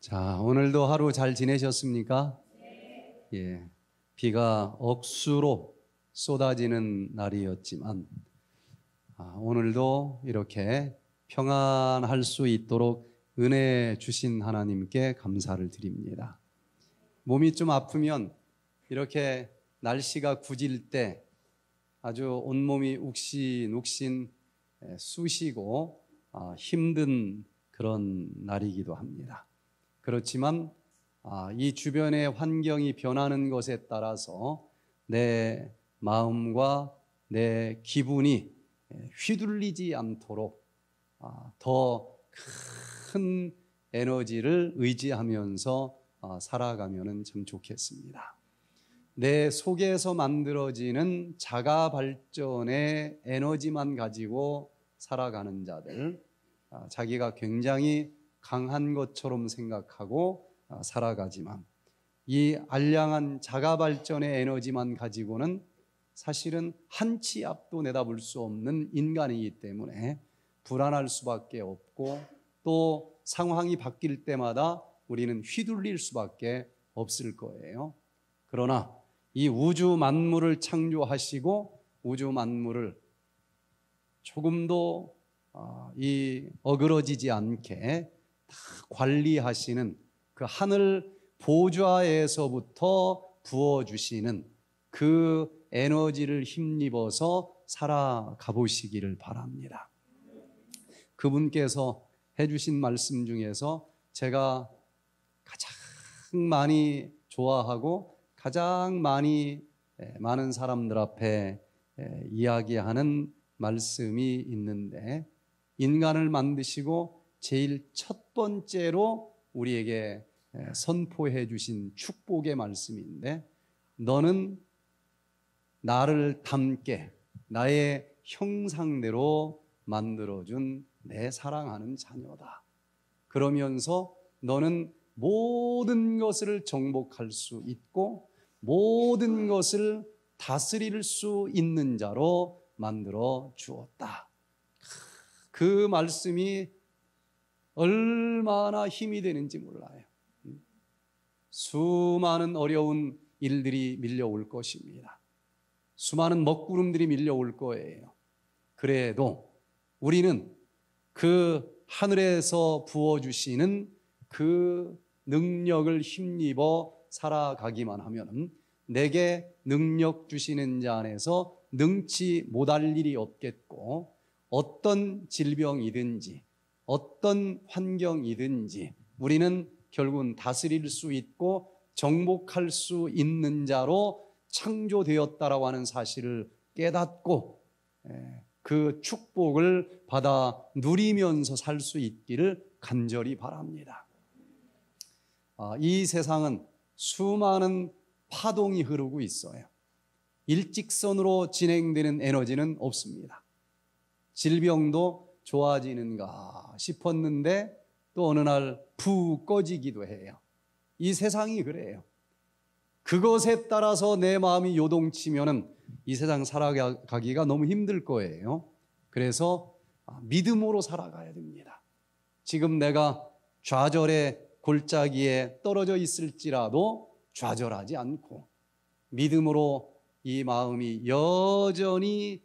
자, 오늘도 하루 잘 지내셨습니까? 예. 비가 억수로 쏟아지는 날이었지만, 오늘도 이렇게 평안할 수 있도록 은혜 주신 하나님께 감사를 드립니다. 몸이 좀 아프면 이렇게 날씨가 굳을 때 아주 온몸이 욱신욱신 쑤시고 힘든 그런 날이기도 합니다. 그렇지만 이 주변의 환경이 변하는 것에 따라서 내 마음과 내 기분이 휘둘리지 않도록 더 큰 에너지를 의지하면서 살아가면 참 좋겠습니다. 내 속에서 만들어지는 자가 발전의 에너지만 가지고 살아가는 자들, 자기가 굉장히 강한 것처럼 생각하고 살아가지만 이 알량한 자가 발전의 에너지만 가지고는 사실은 한 치 앞도 내다볼 수 없는 인간이기 때문에 불안할 수밖에 없고 또 상황이 바뀔 때마다 우리는 휘둘릴 수밖에 없을 거예요. 그러나 이 우주 만물을 창조하시고 우주 만물을 조금도 어그러지지 않게 다 관리하시는 그 하늘 보좌에서부터 부어주시는 그 에너지를 힘입어서 살아가 보시기를 바랍니다. 그분께서 해주신 말씀 중에서 제가 가장 많이 좋아하고 가장 많은 사람들 앞에 이야기하는 말씀이 있는데, 인간을 만드시고 제일 첫 번째로 우리에게 선포해 주신 축복의 말씀인데, 너는 나를 닮게 나의 형상대로 만들어준 내 사랑하는 자녀다. 그러면서 너는 모든 것을 정복할 수 있고 모든 것을 다스릴 수 있는 자로 만들어 주었다. 그 말씀이 얼마나 힘이 되는지 몰라요. 수많은 어려운 일들이 밀려올 것입니다. 수많은 먹구름들이 밀려올 거예요. 그래도 우리는 그 하늘에서 부어주시는 그 능력을 힘입어 살아가기만 하면 내게 능력 주시는 자 안에서 능치 못할 일이 없겠고, 어떤 질병이든지 어떤 환경이든지 우리는 결국은 다스릴 수 있고 정복할 수 있는 자로 창조되었다라고 하는 사실을 깨닫고 그 축복을 받아 누리면서 살 수 있기를 간절히 바랍니다. 이 세상은 수많은 파동이 흐르고 있어요. 일직선으로 진행되는 에너지는 없습니다. 질병도 좋아지는가 싶었는데 또 어느 날 푹 꺼지기도 해요. 이 세상이 그래요. 그것에 따라서 내 마음이 요동치면은 이 세상 살아가기가 너무 힘들 거예요. 그래서 믿음으로 살아가야 됩니다. 지금 내가 좌절의 골짜기에 떨어져 있을지라도 좌절하지 않고 믿음으로 이 마음이 여전히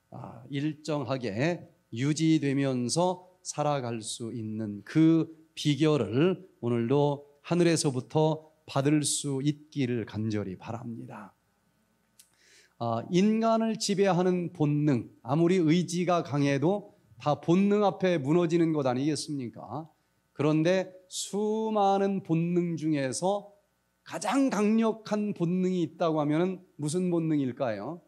일정하게 유지되면서 살아갈 수 있는 그 비결을 오늘도 하늘에서부터 받을 수 있기를 간절히 바랍니다. 인간을 지배하는 본능, 아무리 의지가 강해도 다 본능 앞에 무너지는 것 아니겠습니까? 그런데 수많은 본능 중에서 가장 강력한 본능이 있다고 하면 무슨 본능일까요?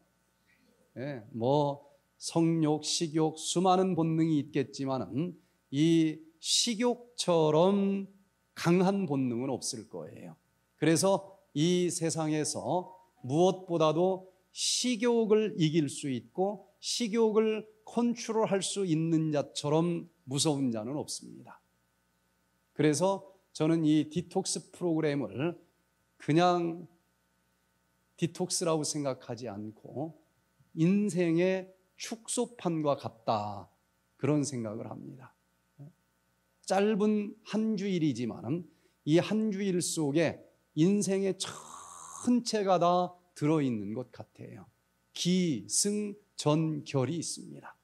성욕, 식욕, 수많은 본능이 있겠지만 이 식욕처럼 강한 본능은 없을 거예요. 그래서 이 세상에서 무엇보다도 식욕을 이길 수 있고 식욕을 컨트롤할 수 있는 자처럼 무서운 자는 없습니다. 그래서 저는 이 디톡스 프로그램을 그냥 디톡스라고 생각하지 않고 인생의 축소판과 같다, 그런 생각을 합니다. 짧은 한 주일이지만 이 한 주일 속에 인생의 전체가 다 들어있는 것 같아요. 기승전결이 있습니다.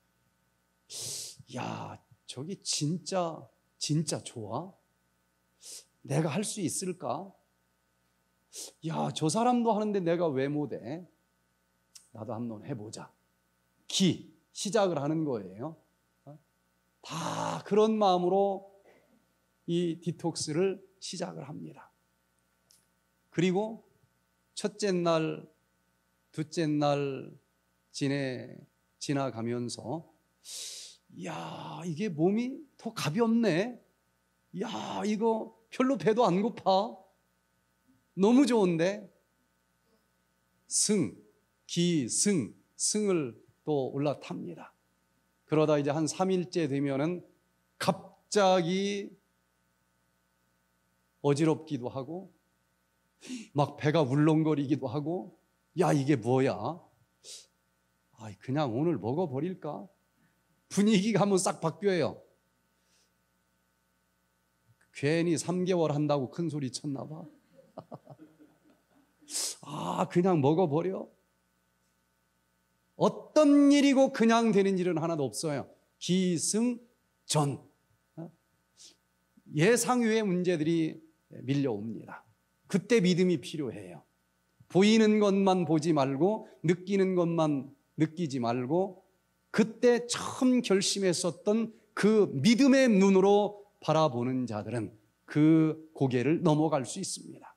야, 저기 진짜 좋아? 내가 할 수 있을까? 야, 저 사람도 하는데 내가 왜 못해? 나도 한번 해보자. 시작을 하는 거예요. 다 그런 마음으로 이 디톡스를 시작을 합니다. 그리고 첫째 날, 둘째 날 지나가면서 야, 이게 몸이 더 가볍네. 야, 이거 별로 배도 안 고파. 너무 좋은데. 승을 또 올라탑니다. 그러다 이제 한 3일째 되면은 갑자기 어지럽기도 하고 막 배가 울렁거리기도 하고, 야, 이게 뭐야? 그냥 오늘 먹어버릴까? 분위기가 한번 싹 바뀌어요. 괜히 3개월 한다고 큰 소리 쳤나 봐. 그냥 먹어버려. 어떤 일이고 그냥 되는 일은 하나도 없어요. 기승전. 예상 외의 문제들이 밀려옵니다. 그때 믿음이 필요해요. 보이는 것만 보지 말고 느끼는 것만 느끼지 말고 그때 처음 결심했었던 그 믿음의 눈으로 바라보는 자들은 그 고개를 넘어갈 수 있습니다.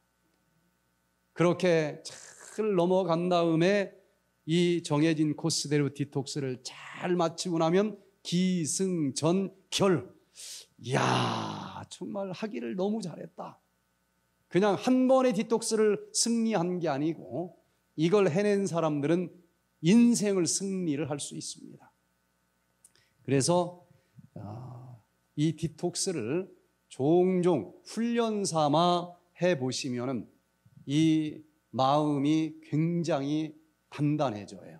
그렇게 잘 넘어간 다음에 이 정해진 코스대로 디톡스를 잘 마치고 나면 기승전결. 이야, 정말 하기를 너무 잘했다. 그냥 한 번의 디톡스를 승리한 게 아니고 이걸 해낸 사람들은 인생을 승리를 할 수 있습니다. 그래서 이 디톡스를 종종 훈련 삼아 해보시면 이 마음이 굉장히 단단해져요.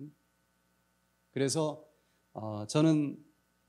그래서 저는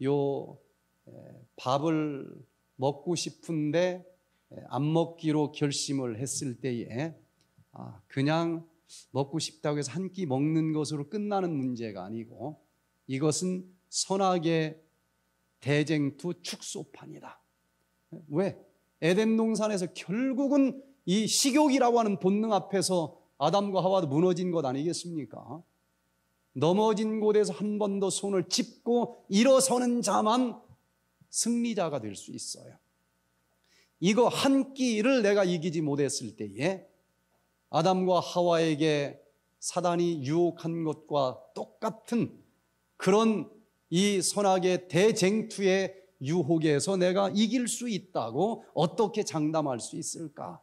밥을 먹고 싶은데 안 먹기로 결심을 했을 때에 그냥 먹고 싶다고 해서 한 끼 먹는 것으로 끝나는 문제가 아니고 이것은 선악의 대쟁투 축소판이다. 왜? 에덴 동산에서 결국은 이 식욕이라고 하는 본능 앞에서 아담과 하와도 무너진 것 아니겠습니까? 넘어진 곳에서 한 번 더 손을 짚고 일어서는 자만 승리자가 될 수 있어요. 이거 한 끼를 내가 이기지 못했을 때에 아담과 하와에게 사단이 유혹한 것과 똑같은 그런 이 선악의 대쟁투의 유혹에서 내가 이길 수 있다고 어떻게 장담할 수 있을까?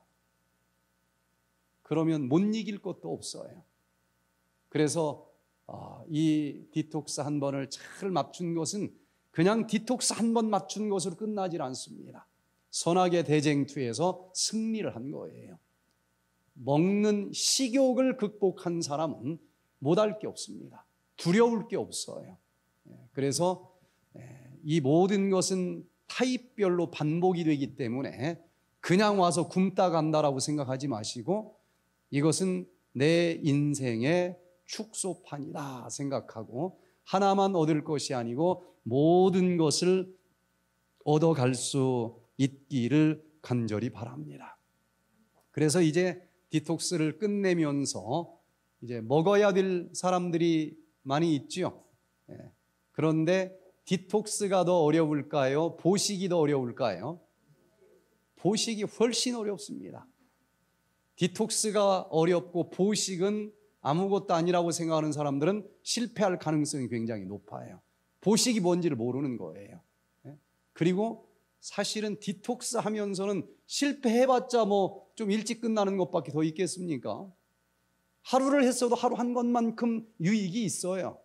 그러면 못 이길 것도 없어요. 그래서 이 디톡스 한 번을 잘 맞춘 것은 그냥 디톡스 한 번 맞춘 것으로 끝나질 않습니다. 선악의 대쟁투에서 승리를 한 거예요. 먹는 식욕을 극복한 사람은 못할 게 없습니다. 두려울 게 없어요. 그래서 이 모든 것은 타입별로 반복이 되기 때문에 그냥 와서 굶다 간다라고 생각하지 마시고 이것은 내 인생의 축소판이다 생각하고 하나만 얻을 것이 아니고 모든 것을 얻어갈 수 있기를 간절히 바랍니다. 그래서 이제 디톡스를 끝내면서 이제 먹어야 될 사람들이 많이 있죠. 그런데 디톡스가 더 어려울까요? 보식이 더 어려울까요? 보식이 훨씬 어렵습니다. 디톡스가 어렵고 보식은 아무것도 아니라고 생각하는 사람들은 실패할 가능성이 굉장히 높아요. 보식이 뭔지를 모르는 거예요. 그리고 사실은 디톡스 하면서는 실패해봤자 뭐 좀 일찍 끝나는 것밖에 더 있겠습니까? 하루를 했어도 하루 한 것만큼 유익이 있어요.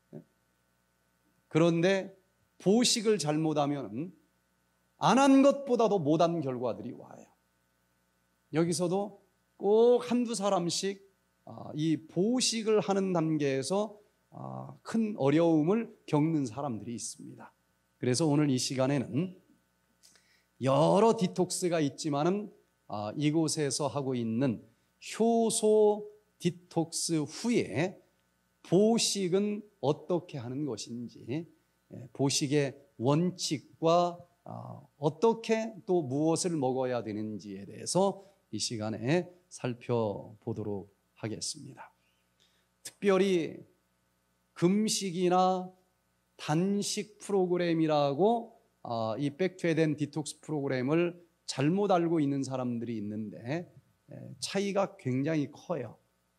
그런데 보식을 잘못하면 안 한 것보다도 못한 결과들이 와요. 여기서도 꼭 한두 사람씩 이 보식을 하는 단계에서 큰 어려움을 겪는 사람들이 있습니다. 그래서 오늘 이 시간에는 여러 디톡스가 있지만은 이곳에서 하고 있는 효소 디톡스 후에 보식은 어떻게 하는 것인지, 보식의 원칙과 어떻게 또 무엇을 먹어야 되는지에 대해서 이 시간에 살펴보도록 하겠습니다. 특별히 금식이나 단식 프로그램이라고 이 백투에덴 디톡스 프로그램을 잘못 알고 있는 사람들이 있는데 차이가 굉장히 커요.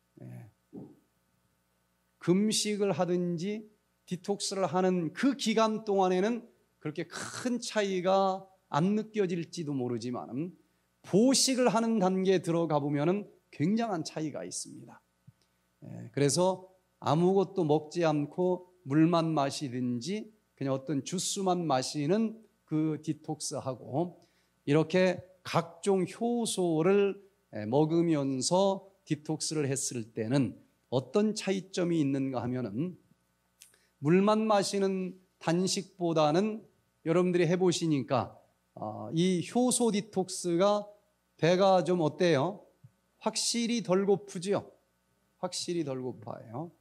금식을 하든지 디톡스를 하는 그 기간 동안에는 그렇게 큰 차이가 안 느껴질지도 모르지만 보식을 하는 단계에 들어가 보면은 굉장한 차이가 있습니다. 그래서 아무것도 먹지 않고 물만 마시든지 그냥 어떤 주스만 마시는 그 디톡스하고 이렇게 각종 효소를 먹으면서 디톡스를 했을 때는 어떤 차이점이 있는가 하면은 물만 마시는 단식보다는 여러분들이 해보시니까 이 효소 디톡스가 배가 좀 어때요? 확실히 덜 고프죠? 확실히 덜 고파요.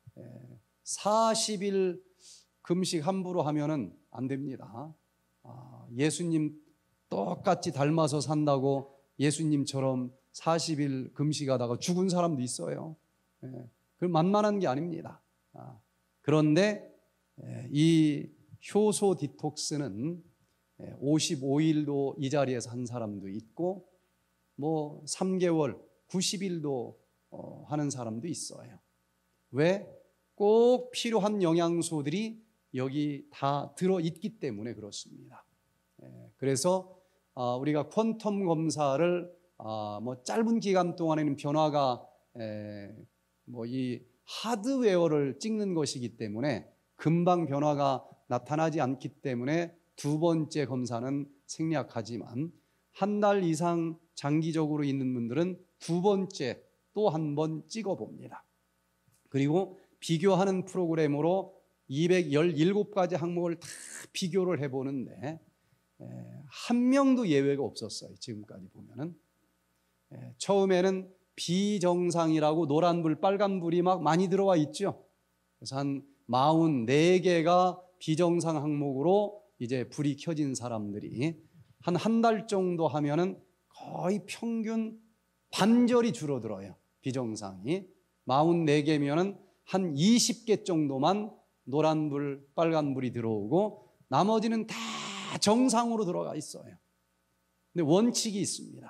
40일 금식 함부로 하면은 안 됩니다. 예수님 똑같이 닮아서 산다고 예수님처럼 40일 금식하다가 죽은 사람도 있어요. 그건 만만한 게 아닙니다. 그런데 이 효소 디톡스는 55일도 이 자리에서 한 사람도 있고 뭐 3개월, 90일도 하는 사람도 있어요. 왜? 꼭 필요한 영양소들이 여기 다 들어있기 때문에 그렇습니다. 그래서 우리가 퀀텀 검사를 뭐 짧은 기간 동안에는 변화가 뭐 이 하드웨어를 찍는 것이기 때문에 금방 변화가 나타나지 않기 때문에 두 번째 검사는 생략하지만 한 달 이상 장기적으로 있는 분들은 두 번째 또 한 번 찍어봅니다. 그리고 비교하는 프로그램으로 217가지 항목을 다 비교를 해보는데 한 명도 예외가 없었어요. 지금까지 보면은 처음에는 비정상이라고 노란불, 빨간불이 막 많이 들어와 있죠. 그래서 한 44개가 비정상 항목으로 이제 불이 켜진 사람들이 한 달 정도 하면은 거의 평균 반절이 줄어들어요. 비정상이 44개면은 한 20개 정도만 노란불, 빨간불이 들어오고 나머지는 다 정상으로 들어가 있어요. 근데 원칙이 있습니다.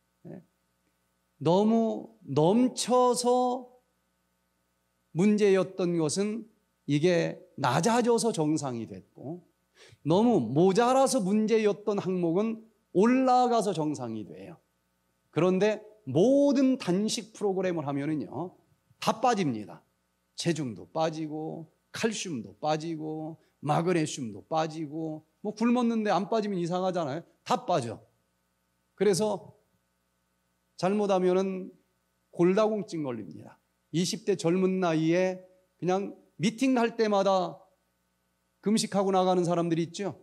너무 넘쳐서 문제였던 것은 이게 낮아져서 정상이 됐고 너무 모자라서 문제였던 항목은 올라가서 정상이 돼요. 그런데 모든 단식 프로그램을 하면은요 다 빠집니다. 체중도 빠지고 칼슘도 빠지고 마그네슘도 빠지고 뭐 굶었는데 안 빠지면 이상하잖아요. 다 빠져. 그래서 잘못하면은 골다공증 걸립니다. 20대 젊은 나이에 그냥 미팅 할 때마다 금식하고 나가는 사람들이 있죠.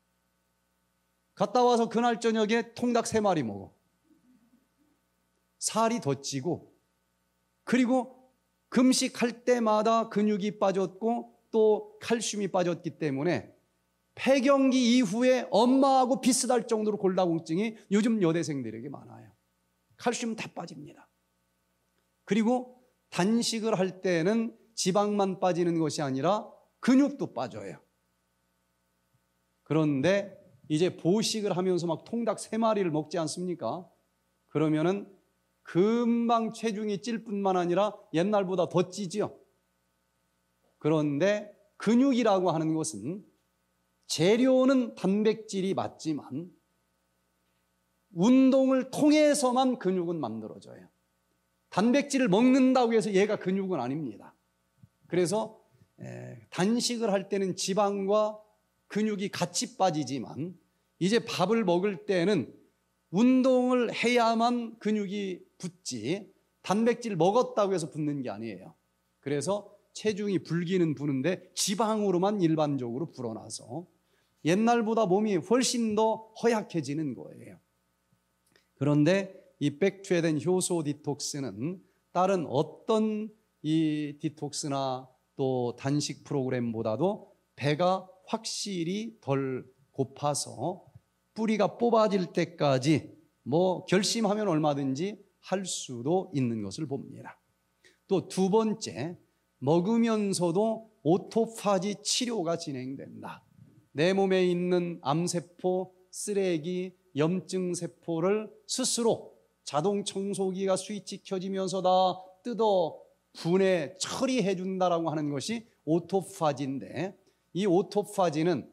갔다 와서 그날 저녁에 통닭 3마리 먹어. 살이 더 찌고 그리고 금식할 때마다 근육이 빠졌고 또 칼슘이 빠졌기 때문에 폐경기 이후에 엄마하고 비슷할 정도로 골다공증이 요즘 여대생들에게 많아요. 칼슘 다 빠집니다. 그리고 단식을 할 때는 지방만 빠지는 것이 아니라 근육도 빠져요. 그런데 이제 보식을 하면서 막 통닭 3마리를 먹지 않습니까? 그러면은 금방 체중이 찔 뿐만 아니라 옛날보다 더 찌죠. 그런데 근육이라고 하는 것은 재료는 단백질이 맞지만 운동을 통해서만 근육은 만들어져요. 단백질을 먹는다고 해서 얘가 근육은 아닙니다. 그래서 단식을 할 때는 지방과 근육이 같이 빠지지만 이제 밥을 먹을 때는 운동을 해야만 근육이 붙지 단백질 먹었다고 해서 붙는 게 아니에요. 그래서 체중이 불기는 부는데 지방으로만 일반적으로 불어나서 옛날보다 몸이 훨씬 더 허약해지는 거예요. 그런데 이 백투에덴 효소 디톡스는 다른 어떤 이 디톡스나 또 단식 프로그램보다도 배가 확실히 덜 고파서 뿌리가 뽑아질 때까지 뭐 결심하면 얼마든지 할 수도 있는 것을 봅니다. 또 두 번째, 먹으면서도 오토파지 치료가 진행된다. 내 몸에 있는 암세포, 쓰레기, 염증 세포를 스스로 자동 청소기가 스위치 켜지면서 다 뜯어 분해 처리해 준다라고 하는 것이 오토파지인데, 이 오토파지는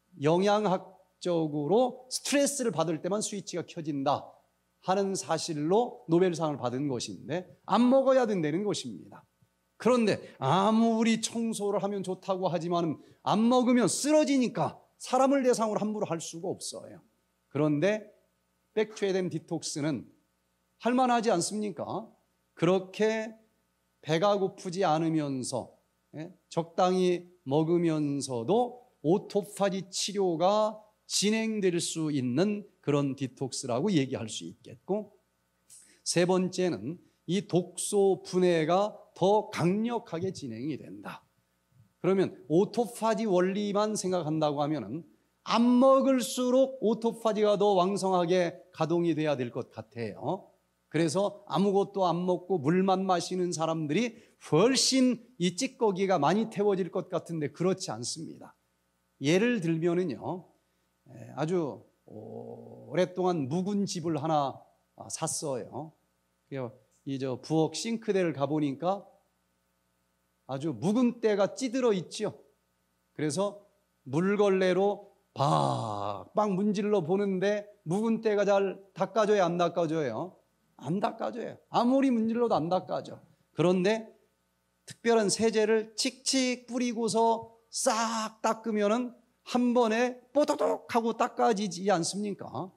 영양학적으로 스트레스를 받을 때만 스위치가 켜진다 하는 사실로 노벨상을 받은 것인데, 안 먹어야 된다는 것입니다. 그런데 아무리 청소를 하면 좋다고 하지만 안 먹으면 쓰러지니까 사람을 대상으로 함부로 할 수가 없어요. 그런데 백투에덴 디톡스는 할만하지 않습니까? 그렇게 배가 고프지 않으면서 적당히 먹으면서도 오토파지 치료가 진행될 수 있는 그런 디톡스라고 얘기할 수 있겠고, 세 번째는 이 독소 분해가 더 강력하게 진행이 된다. 그러면 오토파지 원리만 생각한다고 하면 안 먹을수록 오토파지가 더 왕성하게 가동이 돼야 될 것 같아요. 그래서 아무것도 안 먹고 물만 마시는 사람들이 훨씬 이 찌꺼기가 많이 태워질 것 같은데 그렇지 않습니다. 예를 들면은요, 아주 오랫동안 묵은 집을 하나 샀어요. 이 부엌 싱크대를 가보니까 아주 묵은 때가 찌들어 있죠. 그래서 물걸레로 박박 문질러 보는데 묵은 때가 잘 닦아져요, 안 닦아져요? 안 닦아져요. 아무리 문질러도 안 닦아져. 그런데 특별한 세제를 칙칙 뿌리고서 싹 닦으면은 한 번에 뽀도독 하고 닦아지지 않습니까?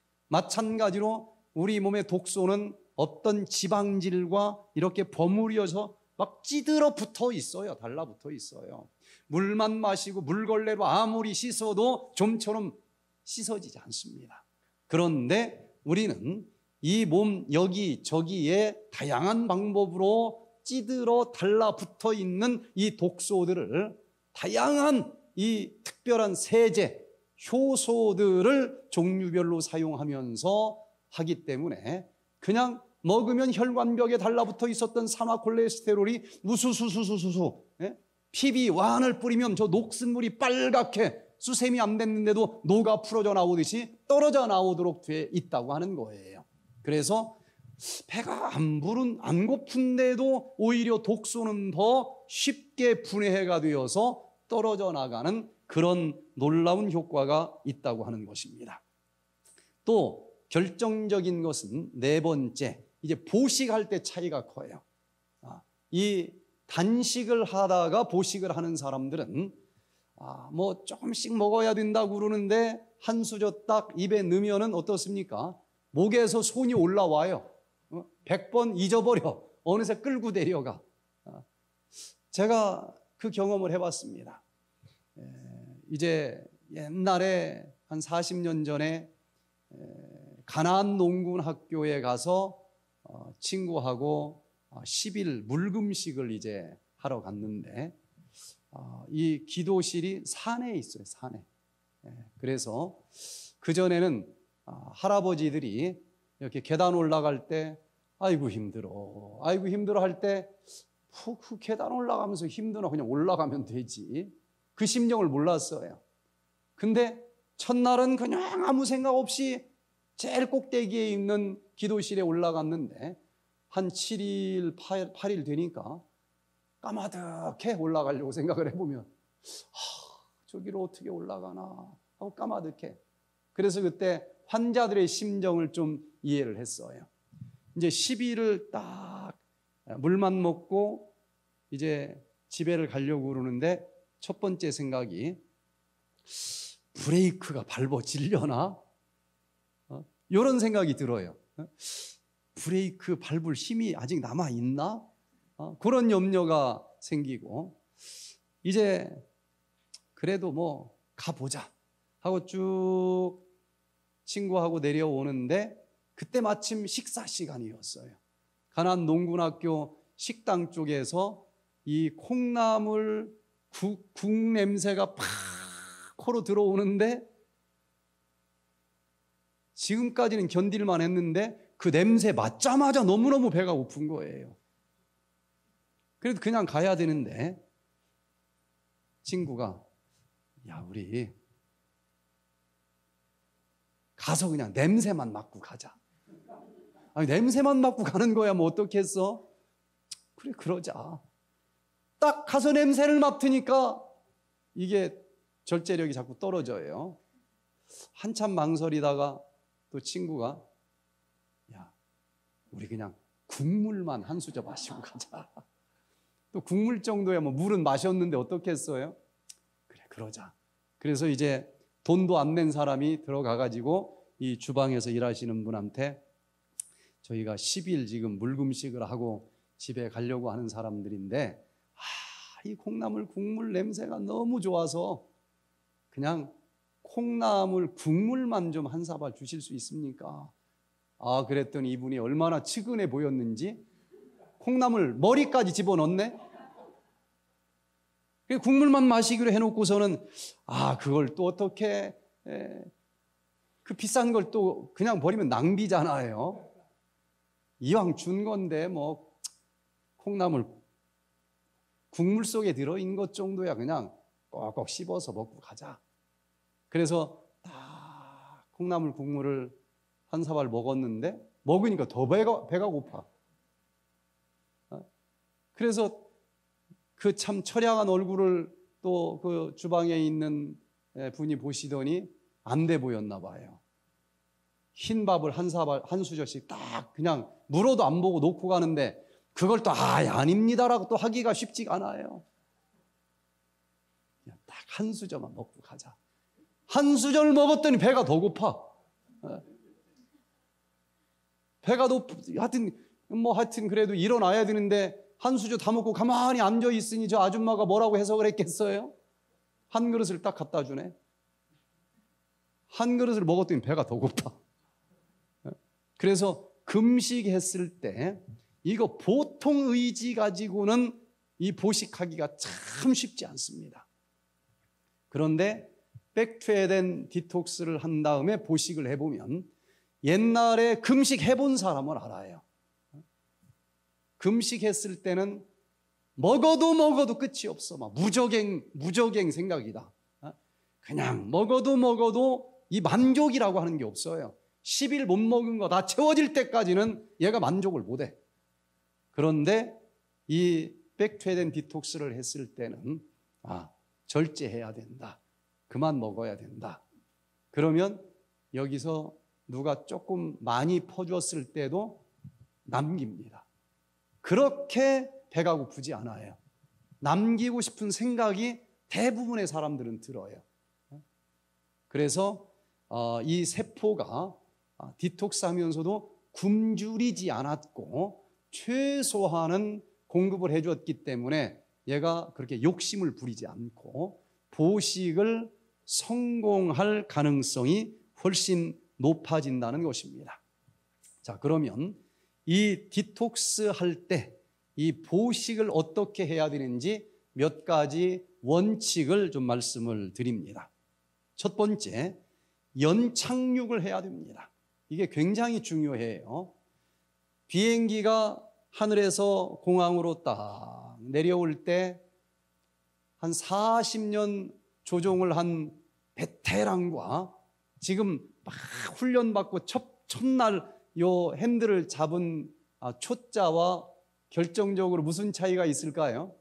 마찬가지로 우리 몸의 독소는 어떤 지방질과 이렇게 버무려서 막 찌들어 붙어 있어요. 달라붙어 있어요. 물만 마시고 물걸레로 아무리 씻어도 좀처럼 씻어지지 않습니다. 그런데 우리는 이 몸 여기저기에 다양한 방법으로 찌들어 달라붙어 있는 이 독소들을 다양한 이 특별한 세제, 효소들을 종류별로 사용하면서 하기 때문에 그냥 먹으면 혈관벽에 달라붙어 있었던 산화콜레스테롤이 우수수수수수 피비 완을 뿌리면 저 녹슨 물이 빨갛게 수세미 안 됐는데도 녹아 풀어져 나오듯이 떨어져 나오도록 돼 있다고 하는 거예요. 그래서 배가 안 고픈데도 오히려 독소는 더 쉽게 분해가 되어서 떨어져 나가는 그런 놀라운 효과가 있다고 하는 것입니다. 또 결정적인 것은 네 번째, 이제 보식할 때 차이가 커요. 이 단식을 하다가 보식을 하는 사람들은 뭐 조금씩 먹어야 된다고 그러는데 한 수저 딱 입에 넣으면은 어떻습니까? 목에서 손이 올라와요. 100번 잊어버려. 어느새 끌고 내려가. 제가 그 경험을 해봤습니다. 이제 옛날에 한 40년 전에 가나안 농군 학교에 가서 친구하고 10일 물금식을 이제 하러 갔는데 이 기도실이 산에 있어요. 산에. 그래서 그전에는 할아버지들이 이렇게 계단 올라갈 때 아이고 힘들어 할 때 그 계단 올라가면서 힘드나 그냥 올라가면 되지, 그 심정을 몰랐어요. 근데 첫날은 그냥 아무 생각 없이 제일 꼭대기에 있는 기도실에 올라갔는데 한 7일, 8일 되니까 까마득해 올라가려고 생각을 해보면 저기로 어떻게 올라가나 하고 까마득해. 그래서 그때 환자들의 심정을 좀 이해를 했어요. 이제 10일을 딱 물만 먹고 이제 집에를 가려고 그러는데 첫 번째 생각이 브레이크가 밟아지려나? 이런 생각이 들어요. 브레이크 밟을 힘이 아직 남아있나? 그런 염려가 생기고, 이제 그래도 뭐 가보자. 하고 쭉 친구하고 내려오는데 그때 마침 식사 시간이었어요. 가나안 농군학교 식당 쪽에서 이 콩나물 국 냄새가 팍 코로 들어오는데 지금까지는 견딜만 했는데 그 냄새 맡자마자 너무너무 배가 고픈 거예요. 그래도 그냥 가야 되는데 친구가 야 우리 가서 그냥 냄새만 맡고 가자. 아니 냄새만 맡고 가는 거야 뭐 어떻겠어? 그래 그러자. 딱 가서 냄새를 맡으니까 이게 절제력이 자꾸 떨어져요. 한참 망설이다가 또 친구가 야 우리 그냥 국물만 한 수저 마시고 가자. 또 국물 정도야 뭐 물은 마셨는데 어떻겠어요? 그래 그러자. 그래서 이제 돈도 안 낸 사람이 들어가 가지고 이 주방에서 일하시는 분한테 저희가 10일 지금 물금식을 하고 집에 가려고 하는 사람들인데 이 콩나물 국물 냄새가 너무 좋아서 그냥 콩나물 국물만 좀 한 사발 주실 수 있습니까? 그랬더니 이분이 얼마나 측은해 보였는지 콩나물 머리까지 집어넣네. 국물만 마시기로 해놓고서는 그걸 또 어떻게 그 비싼 걸 또 그냥 버리면 낭비잖아요. 이왕 준 건데 뭐 콩나물 국물 속에 들어있는 것 정도야 그냥 꼭꼭 씹어서 먹고 가자. 그래서 딱 콩나물 국물을 한 사발 먹었는데 먹으니까 더 배가 고파. 그래서 그 참 처량한 얼굴을 또 그 주방에 있는 분이 보시더니 안 돼 보였나 봐요. 흰 밥을 한 사발 한 수저씩 딱 그냥 물어도 안 보고 놓고 가는데 그걸 또 아닙니다라고 또 하기가 쉽지가 않아요. 그냥 딱 한 수저만 먹고 가자. 한 수저를 먹었더니 배가 더 고파. 배가 하여튼 그래도 일어나야 되는데 한 수저 다 먹고 가만히 앉아 있으니 저 아줌마가 뭐라고 해석을 했겠어요? 한 그릇을 딱 갖다 주네. 한 그릇을 먹었더니 배가 더 고파. 그래서 금식했을 때 이거 보통 의지 가지고는 이 보식하기가 참 쉽지 않습니다. 그런데 백투에덴 디톡스를 한 다음에 보식을 해보면 옛날에 금식 해본 사람은 알아요. 금식했을 때는 먹어도 끝이 없어. 막 무적행 생각이다. 그냥 먹어도 이 만족이라고 하는 게 없어요. 10일 못 먹은 거 다 채워질 때까지는 얘가 만족을 못해. 그런데 이 백투에덴 디톡스를 했을 때는 절제해야 된다. 그만 먹어야 된다. 그러면 여기서 누가 조금 많이 퍼주었을 때도 남깁니다. 그렇게 배가 고프지 않아요. 남기고 싶은 생각이 대부분의 사람들은 들어요. 그래서 이 세포가 디톡스 하면서도 굶주리지 않았고 최소한은 공급을 해줬기 때문에 얘가 그렇게 욕심을 부리지 않고 보식을 성공할 가능성이 훨씬 높아진다는 것입니다. 자, 그러면 이 디톡스 할 때 이 보식을 어떻게 해야 되는지 몇 가지 원칙을 좀 말씀을 드립니다. 첫 번째, 연착륙을 해야 됩니다. 이게 굉장히 중요해요. 비행기가 하늘에서 공항으로 딱 내려올 때 한 40년 조종을 한 베테랑과 지금 막 훈련받고 첫날 요 핸들을 잡은 초짜와 결정적으로 무슨 차이가 있을까요?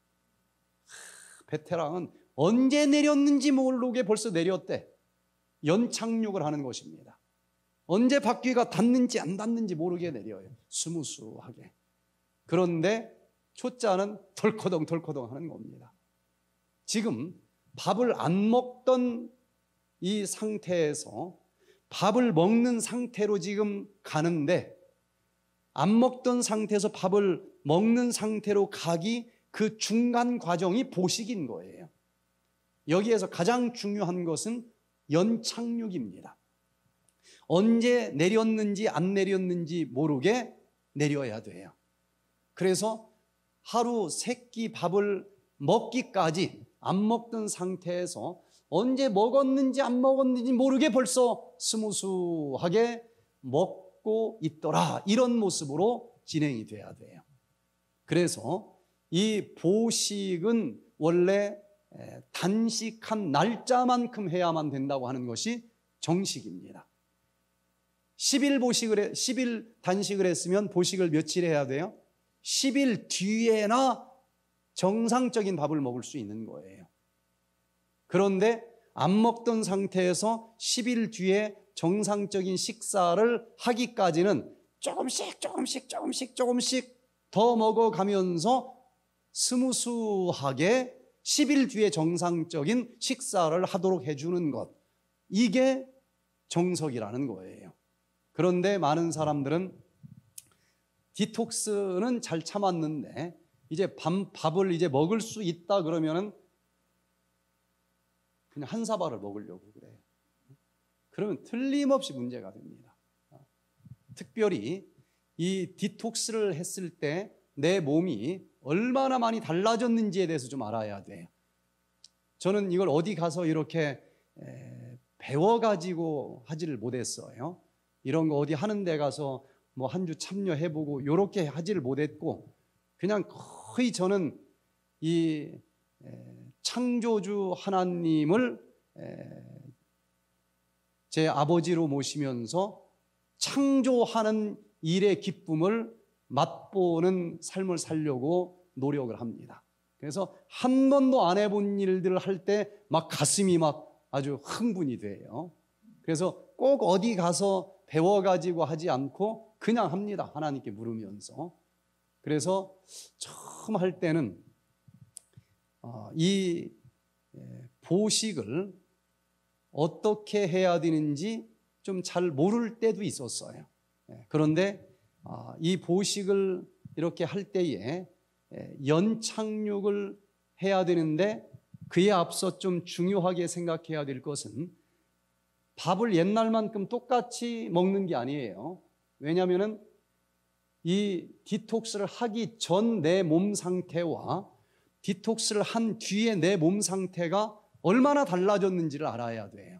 베테랑은 언제 내렸는지 모르게 벌써 내렸대. 연착륙을 하는 것입니다. 언제 바퀴가 닿는지 안 닿는지 모르게 내려요. 스무스하게. 그런데 초짜는 덜커덩 하는 겁니다. 지금 밥을 안 먹던 이 상태에서 밥을 먹는 상태로 지금 가는데 안 먹던 상태에서 밥을 먹는 상태로 가기 그 중간 과정이 보식인 거예요. 여기에서 가장 중요한 것은 연착륙입니다. 언제 내렸는지 안 내렸는지 모르게 내려야 돼요. 그래서 하루 3끼 밥을 먹기까지 안 먹던 상태에서 언제 먹었는지 안 먹었는지 모르게 벌써 스무스하게 먹고 있더라, 이런 모습으로 진행이 돼야 돼요. 그래서 이 보식은 원래 단식한 날짜만큼 해야만 된다고 하는 것이 정식입니다. 10일 단식을 했으면 보식을 며칠 해야 돼요? 10일 뒤에나 정상적인 밥을 먹을 수 있는 거예요. 그런데 안 먹던 상태에서 10일 뒤에 정상적인 식사를 하기까지는 조금씩 더 먹어가면서 스무스하게 10일 뒤에 정상적인 식사를 하도록 해주는 것, 이게 정석이라는 거예요. 그런데 많은 사람들은 디톡스는 잘 참았는데 이제 밥을 이제 먹을 수 있다 그러면은 그냥 한 사발을 먹으려고 그래요. 그러면 틀림없이 문제가 됩니다. 특별히 이 디톡스를 했을 때 내 몸이 얼마나 많이 달라졌는지에 대해서 좀 알아야 돼요. 저는 이걸 어디 가서 이렇게 배워가지고 하지를 못했어요. 이런 거 어디 하는 데 가서 뭐 한 주 참여해보고 이렇게 하지를 못했고, 그냥 거의 저는 이 창조주 하나님을 제 아버지로 모시면서 창조하는 일의 기쁨을 맛보는 삶을 살려고 노력을 합니다. 그래서 한 번도 안 해본 일들을 할 때 막 가슴이 막 아주 흥분이 돼요. 그래서 꼭 어디 가서 배워가지고 하지 않고 그냥 합니다. 하나님께 물으면서. 그래서 처음 할 때는 이 보식을 어떻게 해야 되는지 좀 잘 모를 때도 있었어요. 그런데 이 보식을 이렇게 할 때에 연착륙을 해야 되는데 그에 앞서 좀 중요하게 생각해야 될 것은 밥을 옛날만큼 똑같이 먹는 게 아니에요. 왜냐하면 이 디톡스를 하기 전 내 몸 상태와 디톡스를 한 뒤에 내 몸 상태가 얼마나 달라졌는지를 알아야 돼요.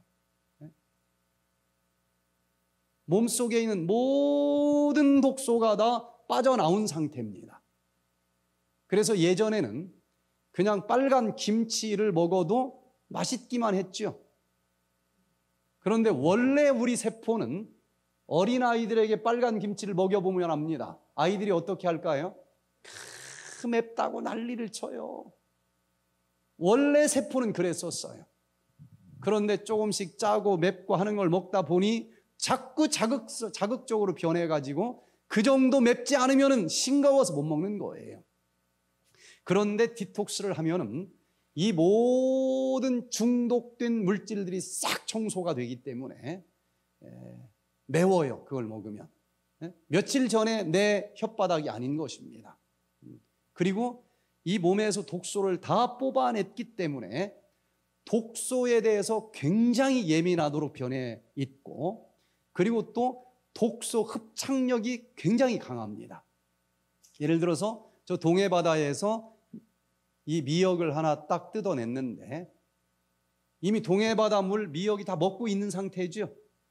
몸속에 있는 모든 독소가 다 빠져나온 상태입니다. 그래서 예전에는 그냥 빨간 김치를 먹어도 맛있기만 했죠. 그런데 원래 우리 세포는 어린아이들에게 빨간 김치를 먹여보면 압니다. 아이들이 어떻게 할까요? 맵다고 난리를 쳐요. 원래 세포는 그랬었어요. 그런데 조금씩 짜고 맵고 하는 걸 먹다 보니 자꾸 자극적으로 변해가지고 그 정도 맵지 않으면 싱거워서 못 먹는 거예요. 그런데 디톡스를 하면은 이 모든 중독된 물질들이 싹 청소가 되기 때문에 매워요. 그걸 먹으면. 며칠 전에 내 혓바닥이 아닌 것입니다. 그리고 이 몸에서 독소를 다 뽑아냈기 때문에 독소에 대해서 굉장히 예민하도록 변해 있고, 그리고 또 독소 흡착력이 굉장히 강합니다. 예를 들어서 저 동해바다에서 이 미역을 하나 딱 뜯어냈는데 이미 동해바다 물 미역이 다 먹고 있는 상태죠.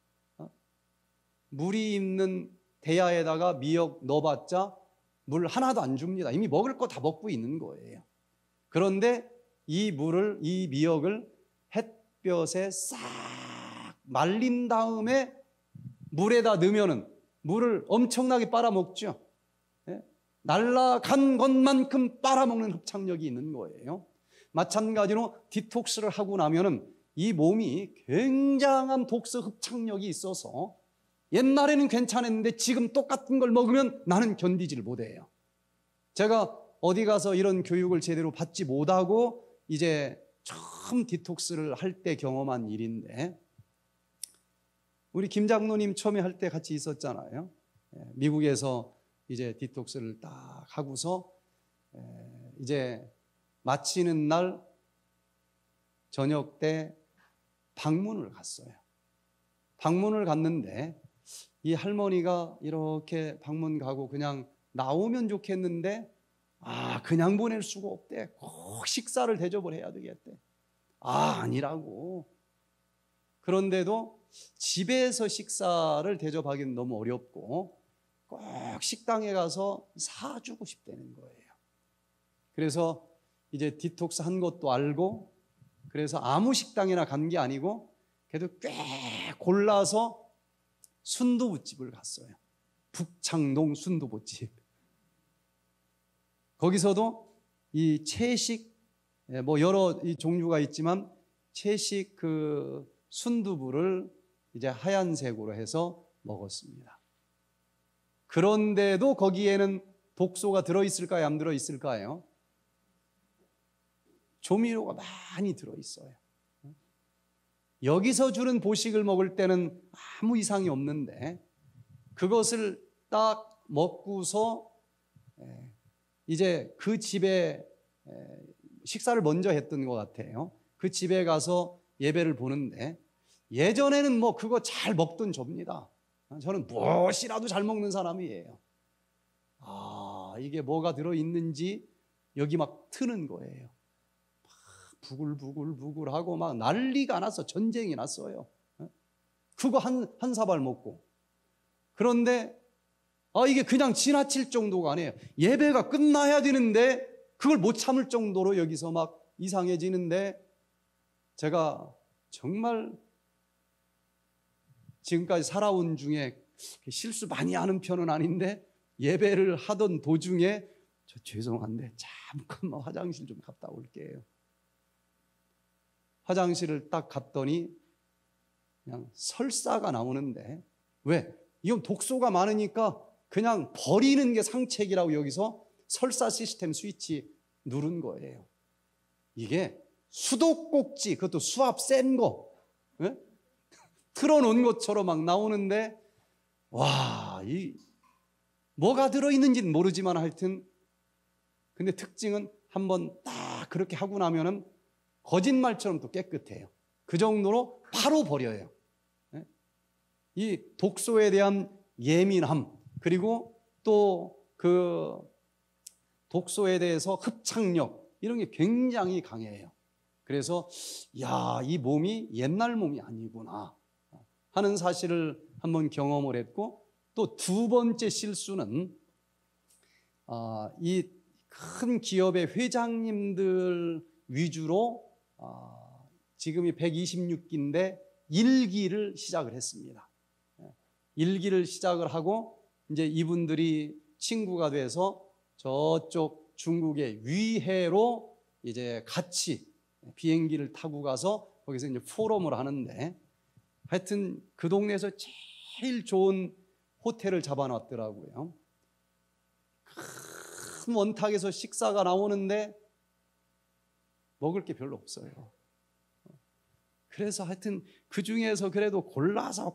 물이 있는 대야에다가 미역 넣어봤자 물 하나도 안 줍니다. 이미 먹을 거 다 먹고 있는 거예요. 그런데 이 미역을 햇볕에 싹 말린 다음에 물에다 넣으면은 물을 엄청나게 빨아먹죠. 날아간 것만큼 빨아먹는 흡착력이 있는 거예요. 마찬가지로 디톡스를 하고 나면은 이 몸이 굉장한 독소 흡착력이 있어서 옛날에는 괜찮았는데 지금 똑같은 걸 먹으면 나는 견디지를 못해요. 제가 어디 가서 이런 교육을 제대로 받지 못하고 이제 처음 디톡스를 할 때 경험한 일인데, 우리 김 장로님 처음에 할 때 같이 있었잖아요. 미국에서 이제 디톡스를 딱 하고서 이제 마치는 날 저녁 때 방문을 갔어요. 방문을 갔는데 이 할머니가 이렇게 방문 가고 그냥 나오면 좋겠는데 그냥 보낼 수가 없대. 꼭 식사를 대접을 해야 되겠대. 아니라고. 그런데도 집에서 식사를 대접하기는 너무 어렵고 꼭 식당에 가서 사주고 싶다는 거예요. 그래서 이제 디톡스 한 것도 알고, 그래서 아무 식당이나 간 게 아니고 그래도 꽤 골라서 순두부집을 갔어요. 북창동 순두부집. 거기서도 이 채식, 뭐 여러 이 종류가 있지만 채식 그 순두부를 이제 하얀색으로 해서 먹었습니다. 그런데도 거기에는 독소가 들어있을까요? 안 들어있을까요? 조미료가 많이 들어있어요. 여기서 주는 보식을 먹을 때는 아무 이상이 없는데 그것을 딱 먹고서 이제 그 집에 식사를 먼저 했던 것 같아요. 그 집에 가서 예배를 보는데 예전에는 뭐 그거 잘 먹던 접니다. 저는 무엇이라도 잘 먹는 사람이에요. 이게 뭐가 들어있는지 여기 막 트는 거예요. 부글부글부글하고 막 난리가 났어. 전쟁이 났어요. 그거 한 사발 먹고. 그런데 이게 그냥 지나칠 정도가 아니에요. 예배가 끝나야 되는데 그걸 못 참을 정도로 여기서 막 이상해지는데, 제가 정말 지금까지 살아온 중에 실수 많이 하는 편은 아닌데 예배를 하던 도중에 죄송한데 잠깐만 화장실 좀 갔다 올게요. 화장실을 딱 갔더니 그냥 설사가 나오는데, 왜? 이건 독소가 많으니까 그냥 버리는 게 상책이라고 여기서 설사 시스템 스위치 누른 거예요. 이게 수도꼭지, 그것도 수압 센 거 틀어놓은 것처럼 막 나오는데, 이 뭐가 들어있는지는 모르지만 하여튼, 근데 특징은 한번 딱 그렇게 하고 나면은 거짓말처럼 또 깨끗해요. 그 정도로 바로 버려요. 이 독소에 대한 예민함, 그리고 또 그 독소에 대해서 흡착력, 이런 게 굉장히 강해요. 그래서 이 몸이 옛날 몸이 아니구나 하는 사실을 한번 경험을 했고, 또 두 번째 실수는 이 큰 기업의 회장님들 위주로 지금이 126기인데 일기를 시작을 했습니다. 일기를 시작을 하고 이제 이분들이 친구가 돼서 저쪽 중국의 위해로 이제 같이 비행기를 타고 가서 거기서 이제 포럼을 하는데, 하여튼 그 동네에서 제일 좋은 호텔을 잡아놨더라고요. 큰 원탁에서 식사가 나오는데 먹을 게 별로 없어요. 그래서 하여튼 그 중에서 그래도 골라서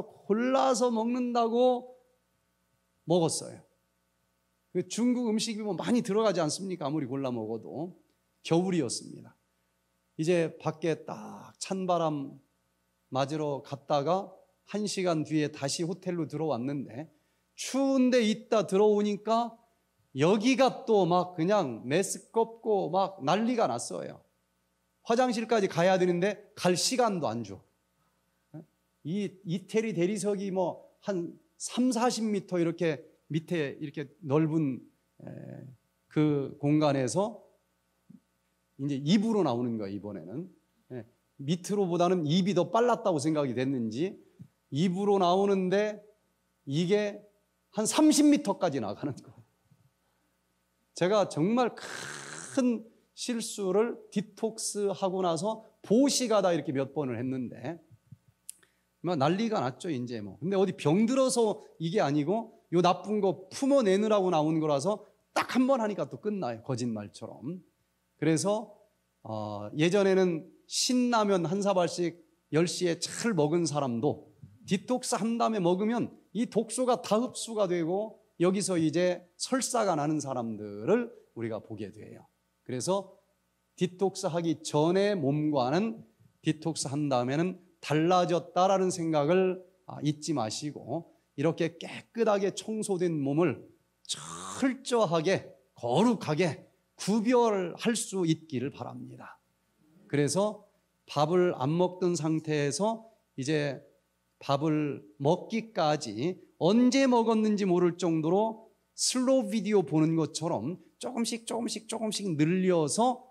먹는다고 먹었어요. 중국 음식이 뭐 많이 들어가지 않습니까? 아무리 골라 먹어도. 겨울이었습니다. 이제 밖에 딱 찬바람 맞으러 갔다가 1시간 뒤에 다시 호텔로 들어왔는데, 추운데 있다 들어오니까 여기가 또 막 그냥 메스껍고 막 난리가 났어요. 화장실까지 가야 되는데 갈 시간도 안 줘. 이 이태리 대리석이 뭐 한 30-40m 이렇게 밑에 이렇게 넓은 그 공간에서 이제 입으로 나오는 거예요. 이번에는 밑으로보다는 입이 더 빨랐다고 생각이 됐는지 입으로 나오는데 이게 한 30m까지 나가는 거예요. 제가 정말 큰 실수를 디톡스 하고 나서 보시가다 이렇게 몇 번을 했는데 막 난리가 났죠, 이제 뭐. 근데 어디 병들어서 이게 아니고 요 나쁜 거 품어내느라고 나온 거라서 딱 한 번 하니까 또 끝나요, 거짓말처럼. 그래서 예전에는 신라면 한 사발씩 10시에 잘 먹은 사람도 디톡스 한 다음에 먹으면 이 독소가 다 흡수가 되고 여기서 이제 설사가 나는 사람들을 우리가 보게 돼요. 그래서 디톡스 하기 전에 몸과는 디톡스 한 다음에는 달라졌다라는 생각을 잊지 마시고 이렇게 깨끗하게 청소된 몸을 철저하게 거룩하게 구별할 수 있기를 바랍니다. 그래서 밥을 안 먹던 상태에서 이제 밥을 먹기까지 언제 먹었는지 모를 정도로 슬로우 비디오 보는 것처럼 조금씩 늘려서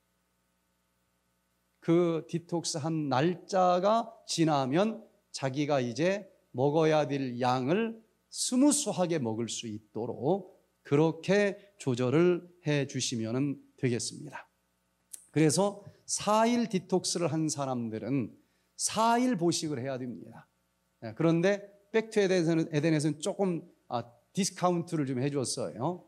그 디톡스 한 날짜가 지나면 자기가 이제 먹어야 될 양을 스무스하게 먹을 수 있도록 그렇게 조절을 해 주시면 되겠습니다. 그래서 4일 디톡스를 한 사람들은 4일 보식을 해야 됩니다. 그런데 백투 에덴에서는 조금 디스카운트를 좀 해줬어요.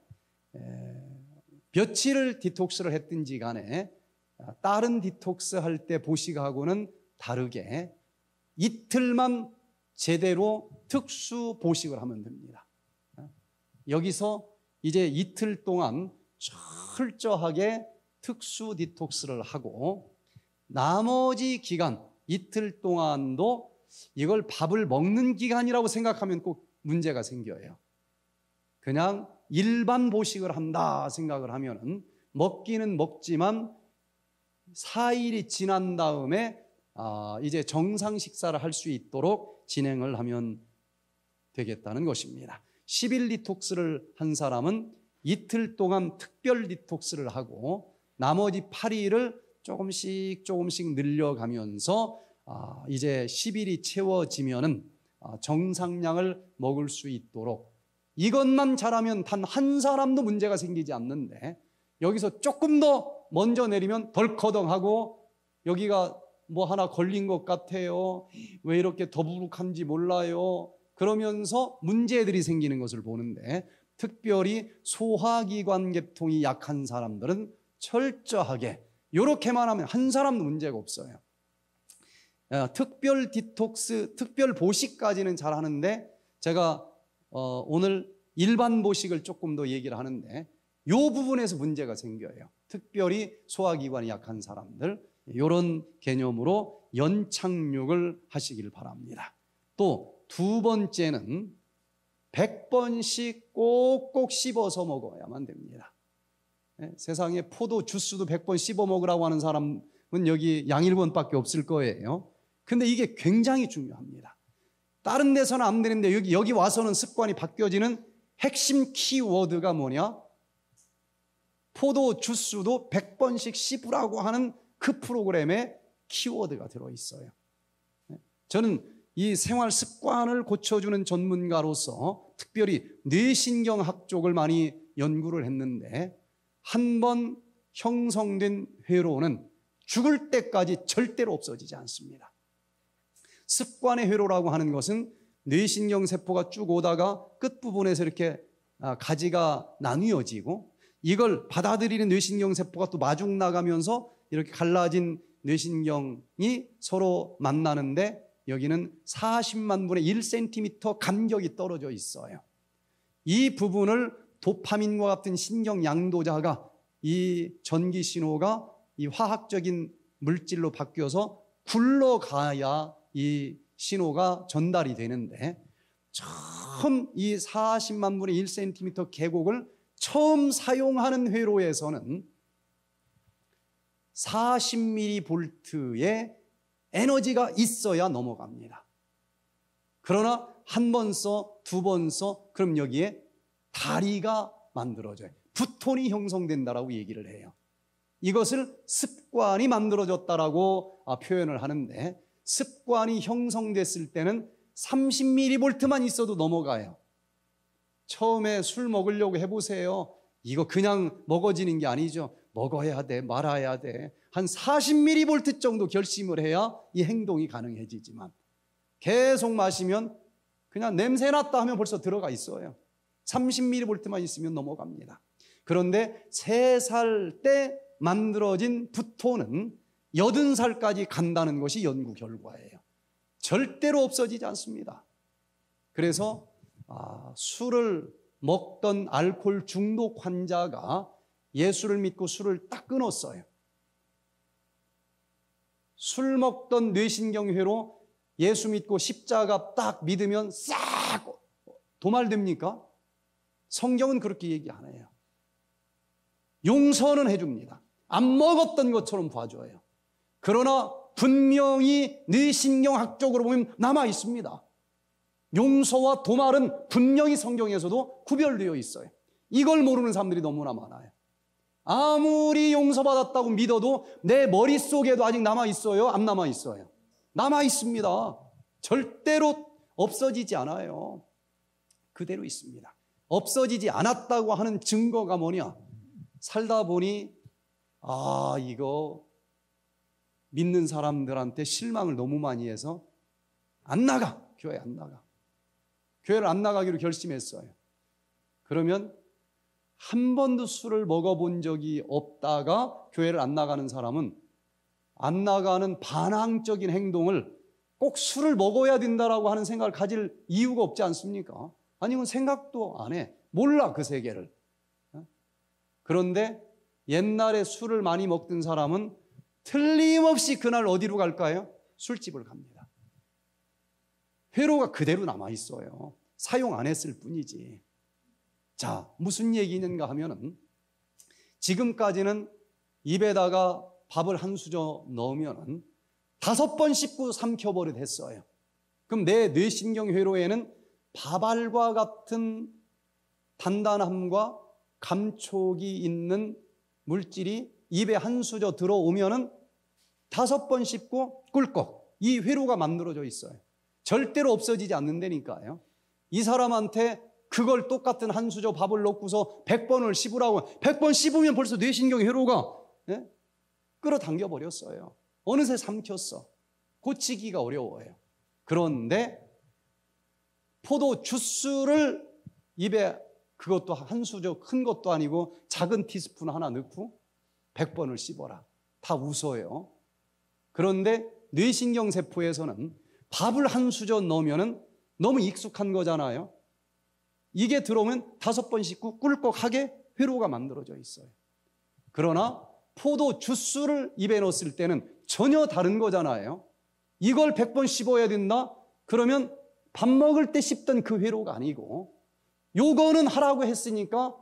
며칠을 디톡스를 했든지 간에 다른 디톡스 할 때 보식하고는 다르게 이틀만 제대로 특수 보식을 하면 됩니다. 여기서 이제 이틀 동안 철저하게 특수 디톡스를 하고 나머지 기간 이틀 동안도 이걸 밥을 먹는 기간이라고 생각하면 꼭 문제가 생겨요. 그냥 일반 보식을 한다 생각을 하면은 먹기는 먹지만 4일이 지난 다음에 이제 정상 식사를 할 수 있도록 진행을 하면 되겠다는 것입니다. 10일 디톡스를 한 사람은 이틀 동안 특별 디톡스를 하고 나머지 8일을 조금씩 늘려가면서 이제 10일이 채워지면은 정상량을 먹을 수 있도록 이것만 잘하면 단 한 사람도 문제가 생기지 않는데 여기서 조금 더 먼저 내리면 덜커덩하고 여기가 뭐 하나 걸린 것 같아요. 왜 이렇게 더부룩한지 몰라요. 그러면서 문제들이 생기는 것을 보는데 특별히 소화기관 계통이 약한 사람들은 철저하게 이렇게만 하면 한 사람도 문제가 없어요. 특별 디톡스, 특별 보식까지는 잘 하는데 제가 오늘 일반 보식을 조금 더 얘기를 하는데 이 부분에서 문제가 생겨요. 특별히 소화기관이 약한 사람들 이런 개념으로 연착륙을 하시길 바랍니다. 또 두 번째는 100번씩 꼭꼭 씹어서 먹어야만 됩니다. 세상에 포도 주스도 100번 씹어 먹으라고 하는 사람은 여기 양일본밖에 없을 거예요. 근데 이게 굉장히 중요합니다. 다른 데서는 안 되는데 여기 와서는 습관이 바뀌어지는 핵심 키워드가 뭐냐? 포도 주스도 100번씩 씹으라고 하는 그 프로그램에 키워드가 들어있어요. 저는 이 생활 습관을 고쳐주는 전문가로서 특별히 뇌신경학 쪽을 많이 연구를 했는데 한 번 형성된 회로는 죽을 때까지 절대로 없어지지 않습니다. 습관의 회로라고 하는 것은 뇌신경세포가 쭉 오다가 끝부분에서 이렇게 가지가 나뉘어지고 이걸 받아들이는 뇌신경세포가 또 마중 나가면서 이렇게 갈라진 뇌신경이 서로 만나는데 여기는 40만 분의 1cm 간격이 떨어져 있어요. 이 부분을 도파민과 같은 신경 양도자가 이 전기 신호가 이 화학적인 물질로 바뀌어서 굴러가야 이 신호가 전달이 되는데 처음 이 40만 분의 1cm 계곡을 처음 사용하는 회로에서는 40mV의 에너지가 있어야 넘어갑니다. 그러나 한 번 써, 두 번 써, 그럼 여기에 다리가 만들어져요. 부톤이 형성된다라고 얘기를 해요. 이것을 습관이 만들어졌다라고 표현을 하는데 습관이 형성됐을 때는 30mV만 있어도 넘어가요. 처음에 술 먹으려고 해보세요. 이거 그냥 먹어지는 게 아니죠. 먹어야 돼, 말아야 돼. 한 40mV 정도 결심을 해야 이 행동이 가능해지지만 계속 마시면 그냥 냄새 났다 하면 벌써 들어가 있어요. 30mV만 있으면 넘어갑니다. 그런데 3살 때 만들어진 부토는 80살까지 간다는 것이 연구 결과예요. 절대로 없어지지 않습니다. 그래서 술을 먹던 알코올 중독 환자가 예수를 믿고 술을 딱 끊었어요. 술 먹던 뇌신경회로 예수 믿고 십자가 딱 믿으면 싹 도말됩니까? 성경은 그렇게 얘기 안 해요. 용서는 해줍니다. 안 먹었던 것처럼 봐줘요. 그러나 분명히 뇌신경학적으로 보면 남아 있습니다. 용서와 도말은 분명히 성경에서도 구별되어 있어요. 이걸 모르는 사람들이 너무나 많아요. 아무리 용서받았다고 믿어도 내 머릿속에도 아직 남아 있어요? 안 남아 있어요? 남아 있습니다. 절대로 없어지지 않아요. 그대로 있습니다. 없어지지 않았다고 하는 증거가 뭐냐? 살다 보니 이거 믿는 사람들한테 실망을 너무 많이 해서 안 나가. 교회 안 나가. 교회를 안 나가기로 결심했어요. 그러면 한 번도 술을 먹어본 적이 없다가 교회를 안 나가는 사람은 안 나가는 반항적인 행동을 꼭 술을 먹어야 된다라고 하는 생각을 가질 이유가 없지 않습니까? 아니면 생각도 안 해. 몰라, 그 세계를. 그런데 옛날에 술을 많이 먹던 사람은 틀림없이 그날 어디로 갈까요? 술집을 갑니다. 회로가 그대로 남아있어요. 사용 안 했을 뿐이지. 자, 무슨 얘기인가 하면은 지금까지는 입에다가 밥을 한 수저 넣으면은 5번 씹고 삼켜버릇 했어요. 그럼 내 뇌신경 회로에는 밥알과 같은 단단함과 감촉이 있는 물질이 입에 한 수저 들어오면은 5번 씹고 꿀꺽 이 회로가 만들어져 있어요. 절대로 없어지지 않는다니까요. 이 사람한테 그걸 똑같은 한 수저 밥을 넣고서 100번을 씹으라고 100번 씹으면 벌써 뇌신경 회로가 끌어당겨 버렸어요. 어느새 삼켰어. 고치기가 어려워요. 그런데 포도 주스를 입에 그것도 한 수저 큰 것도 아니고 작은 티스푼 하나 넣고 100번을 씹어라. 다 웃어요. 그런데 뇌신경세포에서는 밥을 한 수저 넣으면 너무 익숙한 거잖아요. 이게 들어오면 5번 씹고 꿀꺽하게 회로가 만들어져 있어요. 그러나 포도 주스를 입에 넣었을 때는 전혀 다른 거잖아요. 이걸 100번 씹어야 된다? 그러면 밥 먹을 때 씹던 그 회로가 아니고 요거는 하라고 했으니까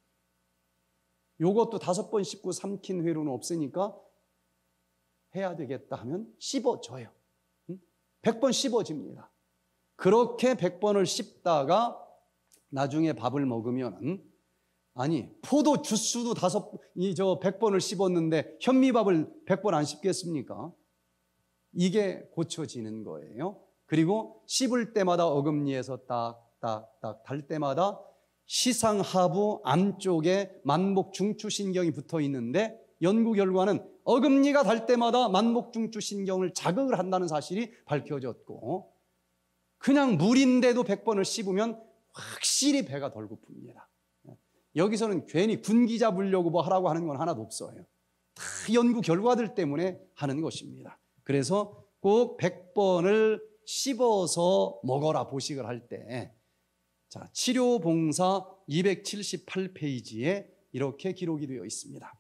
요것도 5번 씹고 삼킨 회로는 없으니까 해야 되겠다 하면 씹어져요. 100번 씹어집니다. 그렇게 100번을 씹다가 나중에 밥을 먹으면 아니 포도 주스도 100번을 씹었는데 현미밥을 100번 안 씹겠습니까? 이게 고쳐지는 거예요. 그리고 씹을 때마다 어금니에서 딱딱딱 달 때마다 시상하부 안쪽에 만복중추신경이 붙어 있는데 연구 결과는 어금니가 달 때마다 만복중추신경을 자극을 한다는 사실이 밝혀졌고 그냥 물인데도 100번을 씹으면 확실히 배가 덜 고픕니다. 여기서는 괜히 군기 잡으려고 뭐 하라고 하는 건 하나도 없어요. 다 연구 결과들 때문에 하는 것입니다. 그래서 꼭 100번을 씹어서 먹어라 보식을 할 때. 자, 치료봉사 278페이지에 이렇게 기록이 되어 있습니다.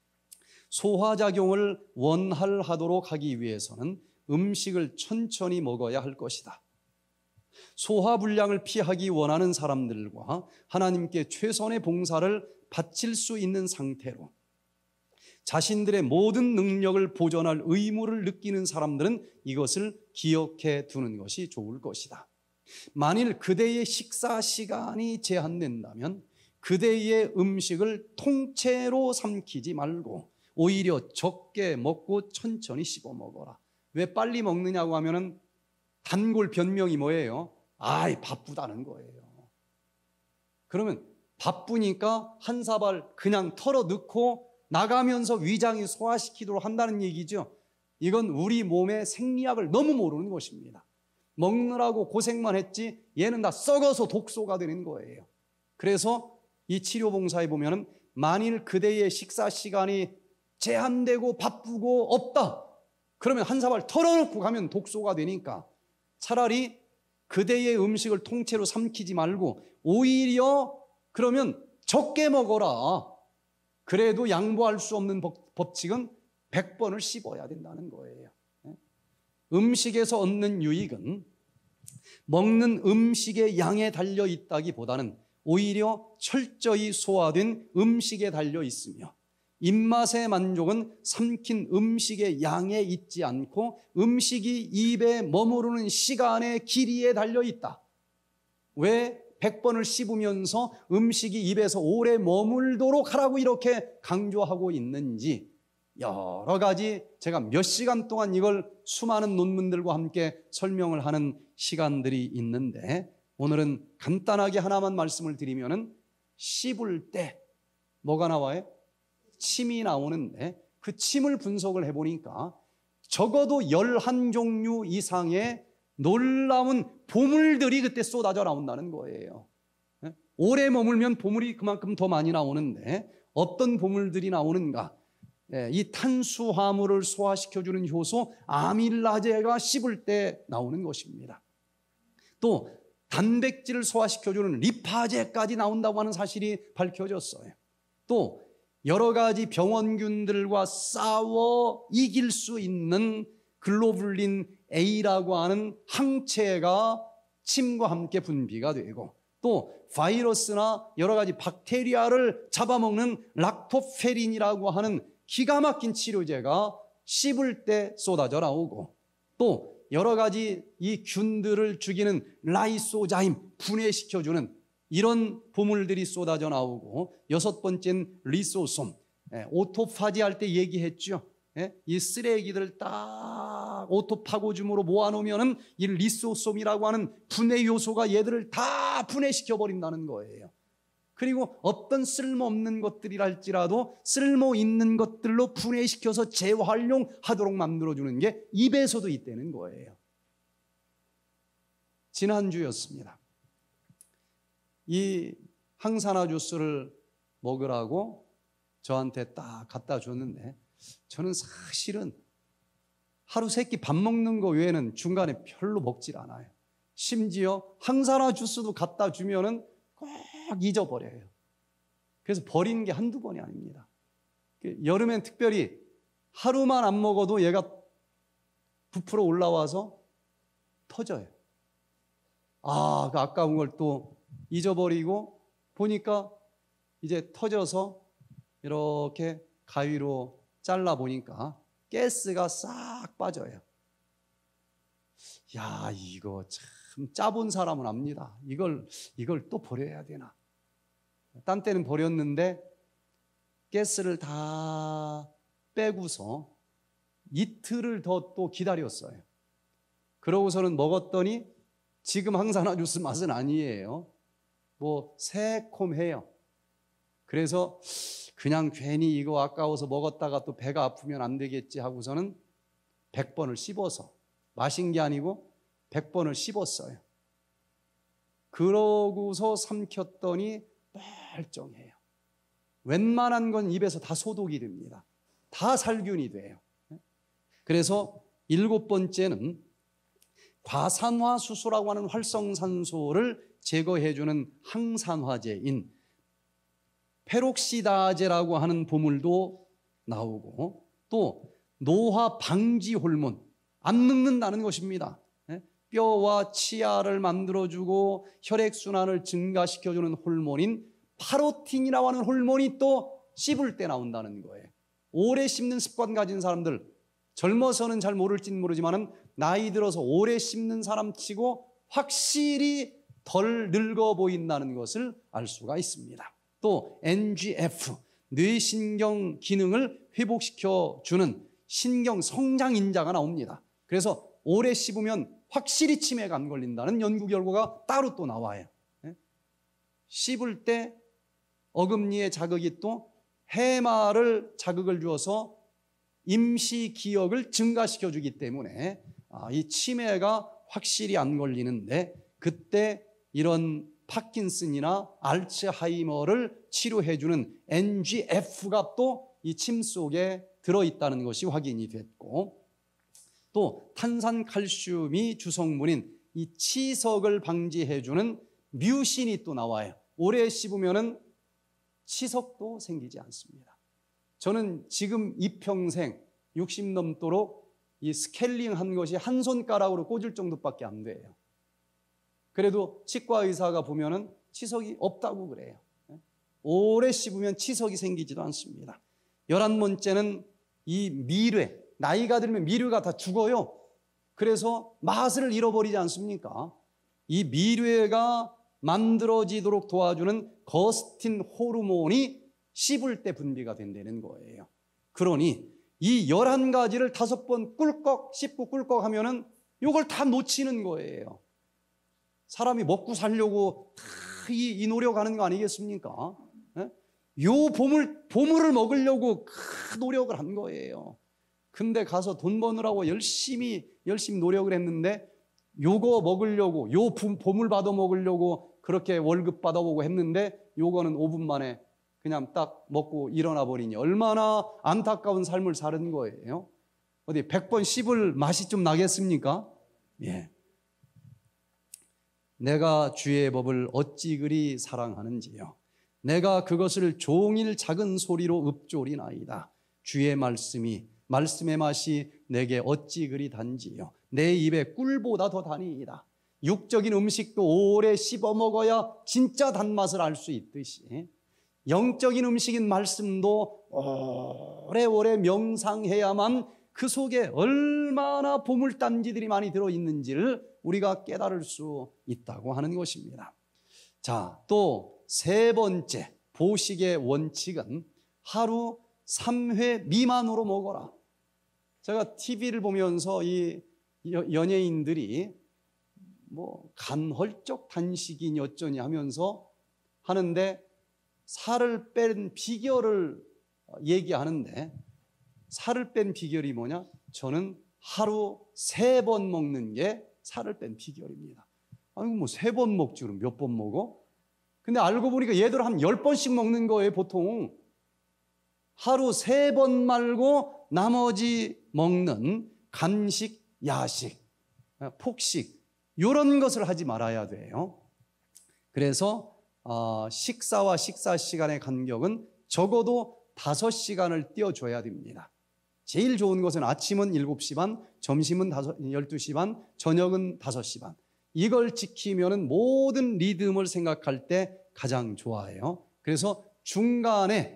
소화작용을 원활하도록 하기 위해서는 음식을 천천히 먹어야 할 것이다. 소화불량을 피하기 원하는 사람들과 하나님께 최선의 봉사를 바칠 수 있는 상태로 자신들의 모든 능력을 보존할 의무를 느끼는 사람들은 이것을 기억해 두는 것이 좋을 것이다. 만일 그대의 식사 시간이 제한된다면 그대의 음식을 통째로 삼키지 말고 오히려 적게 먹고 천천히 씹어 먹어라. 왜 빨리 먹느냐고 하면은 단골 변명이 뭐예요? 바쁘다는 거예요. 그러면 바쁘니까 한 사발 그냥 털어 넣고 나가면서 위장이 소화시키도록 한다는 얘기죠. 이건 우리 몸의 생리학을 너무 모르는 것입니다. 먹느라고 고생만 했지 얘는 다 썩어서 독소가 되는 거예요. 그래서 이 치료봉사에 보면은 만일 그대의 식사 시간이 제한되고 바쁘고 없다. 그러면 한 사발 털어놓고 가면 독소가 되니까 차라리 그대의 음식을 통째로 삼키지 말고 오히려 그러면 적게 먹어라. 그래도 양보할 수 없는 법칙은 100번을 씹어야 된다는 거예요. 음식에서 얻는 유익은 먹는 음식의 양에 달려 있다기보다는 오히려 철저히 소화된 음식에 달려 있으며, 입맛의 만족은 삼킨 음식의 양에 있지 않고 음식이 입에 머무르는 시간의 길이에 달려 있다. 왜 100번을 씹으면서 음식이 입에서 오래 머물도록 하라고 이렇게 강조하고 있는지, 여러 가지 제가 몇 시간 동안 이걸 수많은 논문들과 함께 설명을 하는 시간들이 있는데, 오늘은 간단하게 하나만 말씀을 드리면은, 씹을 때 뭐가 나와요? 침이 나오는데, 그 침을 분석을 해보니까 적어도 11종류 이상의 놀라운 보물들이 그때 쏟아져 나온다는 거예요. 오래 머물면 보물이 그만큼 더 많이 나오는데, 어떤 보물들이 나오는가? 이 탄수화물을 소화시켜주는 효소 아밀라제가 씹을 때 나오는 것입니다. 또 단백질을 소화시켜주는 리파제까지 나온다고 하는 사실이 밝혀졌어요. 또 여러 가지 병원균들과 싸워 이길 수 있는 글로불린 A라고 하는 항체가 침과 함께 분비가 되고, 또 바이러스나 여러 가지 박테리아를 잡아먹는 락토페린이라고 하는 기가 막힌 치료제가 씹을 때 쏟아져 나오고, 또 여러 가지 이 균들을 죽이는 라이소자임, 분해시켜주는 이런 보물들이 쏟아져 나오고, 여섯 번째는 리소솜, 오토파지 할 때 얘기했죠. 이 쓰레기들 딱 오토파고줌으로 모아놓으면 이 리소솜이라고 하는 분해 요소가 얘들을 다 분해시켜 버린다는 거예요. 그리고 어떤 쓸모없는 것들이랄지라도 쓸모 있는 것들로 분해시켜서 재활용하도록 만들어주는 게 입에서도 있다는 거예요. 지난주였습니다. 이 항산화 주스를 먹으라고 저한테 딱 갖다 줬는데, 저는 사실은 하루 세 끼 밥 먹는 거 외에는 중간에 별로 먹질 않아요. 심지어 항산화 주스도 갖다 주면은 꼭 잊어버려요. 그래서 버리는 게 한두 번이 아닙니다. 여름엔 특별히 하루만 안 먹어도 얘가 부풀어 올라와서 터져요. 그 아까운 걸 또 잊어버리고 보니까 이제 터져서 이렇게 가위로 잘라보니까 가스가 싹 빠져요. 야, 이거 참 짜본 사람은 압니다. 이걸 또 버려야 되나. 딴 때는 버렸는데 가스를 다 빼고서 이틀을 더 또 기다렸어요. 그러고서는 먹었더니 지금 항산화 주스 맛은 아니에요. 뭐 새콤해요. 그래서 그냥 괜히 이거 아까워서 먹었다가 또 배가 아프면 안 되겠지 하고서는 100번을 씹어서, 마신 게 아니고 100번을 씹었어요. 그러고서 삼켰더니 멀쩡해요. 웬만한 건 입에서 다 소독이 됩니다. 다 살균이 돼요. 그래서 7번째는 과산화수소라고 하는 활성산소를 제거해주는 항산화제인 페록시다제라고 하는 보물도 나오고, 또 노화 방지 호르몬, 안 늙는다는 것입니다. 뼈와 치아를 만들어주고 혈액순환을 증가시켜주는 호르몬인 파로틴이라고 하는 호르몬이 또 씹을 때 나온다는 거예요. 오래 씹는 습관 가진 사람들, 젊어서는 잘 모를지는 모르지만 나이 들어서 오래 씹는 사람 치고 확실히 덜 늙어 보인다는 것을 알 수가 있습니다. 또 NGF, 뇌신경 기능을 회복시켜주는 신경 성장인자가 나옵니다. 그래서 오래 씹으면 확실히 치매가 안 걸린다는 연구 결과가 따로 또 나와요. 씹을 때 어금니의 자극이 또 해마를 자극을 주어서 임시 기억을 증가시켜주기 때문에 이 치매가 확실히 안 걸리는데, 그때 이런 파킨슨이나 알츠하이머를 치료해주는 NGF가 또 이 침 속에 들어있다는 것이 확인이 됐고, 또 탄산칼슘이 주성분인 이 치석을 방지해주는 뮤신이 또 나와요. 오래 씹으면은 치석도 생기지 않습니다. 저는 지금 이평생 60 넘도록 이 스케일링 한 것이 한 손가락으로 꽂을 정도밖에 안 돼요. 그래도 치과 의사가 보면은 치석이 없다고 그래요. 오래 씹으면 치석이 생기지도 않습니다. 11번째는 이 미뢰. 나이가 들면 미뢰가 다 죽어요. 그래서 맛을 잃어버리지 않습니까? 이 미뢰가 만들어지도록 도와주는 거스틴 호르몬이 씹을 때 분비가 된다는 거예요. 그러니 이 11가지를 5번 꿀꺽 씹고 꿀꺽 하면은 이걸 다 놓치는 거예요. 사람이 먹고 살려고 이 노력하는 거 아니겠습니까? 요 보물을 먹으려고 큰 노력을 한 거예요. 근데 가서 돈 버느라고 열심히 노력을 했는데 요거 먹으려고, 요 보물 받아 먹으려고 그렇게 월급 받아보고 했는데 요거는 5분 만에 그냥 딱 먹고 일어나 버리니 얼마나 안타까운 삶을 사는 거예요. 어디 100번 씹을 맛이 좀 나겠습니까? 예. 내가 주의 법을 어찌 그리 사랑하는지요. 내가 그것을 종일 작은 소리로 읊조리나이다. 주의 말씀의 맛이 내게 어찌 그리 단지요. 내 입에 꿀보다 더 다니이다. 육적인 음식도 오래 씹어 먹어야 진짜 단맛을 알 수 있듯이 영적인 음식인 말씀도 오래오래 명상해야만 그 속에 얼마나 보물단지들이 많이 들어있는지를 우리가 깨달을 수 있다고 하는 것입니다. 자, 또 3번째 보식의 원칙은 하루 3회 미만으로 먹어라. 제가 TV를 보면서 이 연예인들이 뭐 간헐적 단식이니 어쩌니 하면서 하는데 살을 뺀 비결을 얘기하는데 살을 뺀 비결이 뭐냐? 저는 하루 3번 먹는 게 살을 뺀 비결입니다. 아니 뭐 3번 먹지 그럼 몇 번 먹어? 근데 알고 보니까 얘들 한 10번씩 먹는 거예요. 보통 하루 3번 말고 나머지 먹는 간식, 야식, 폭식 이런 것을 하지 말아야 돼요. 그래서 식사와 식사 시간의 간격은 적어도 5시간을 띄워줘야 됩니다. 제일 좋은 것은 아침은 7시 반, 점심은 12시 반, 저녁은 5시 반. 이걸 지키면 모든 리듬을 생각할 때 가장 좋아해요. 그래서 중간에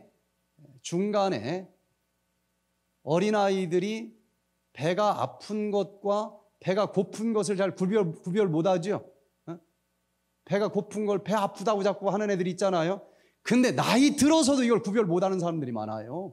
어린아이들이 배가 아픈 것과 배가 고픈 것을 잘 구별 못하죠. 배가 고픈 걸 배 아프다고 자꾸 하는 애들이 있잖아요. 근데 나이 들어서도 이걸 구별 못하는 사람들이 많아요.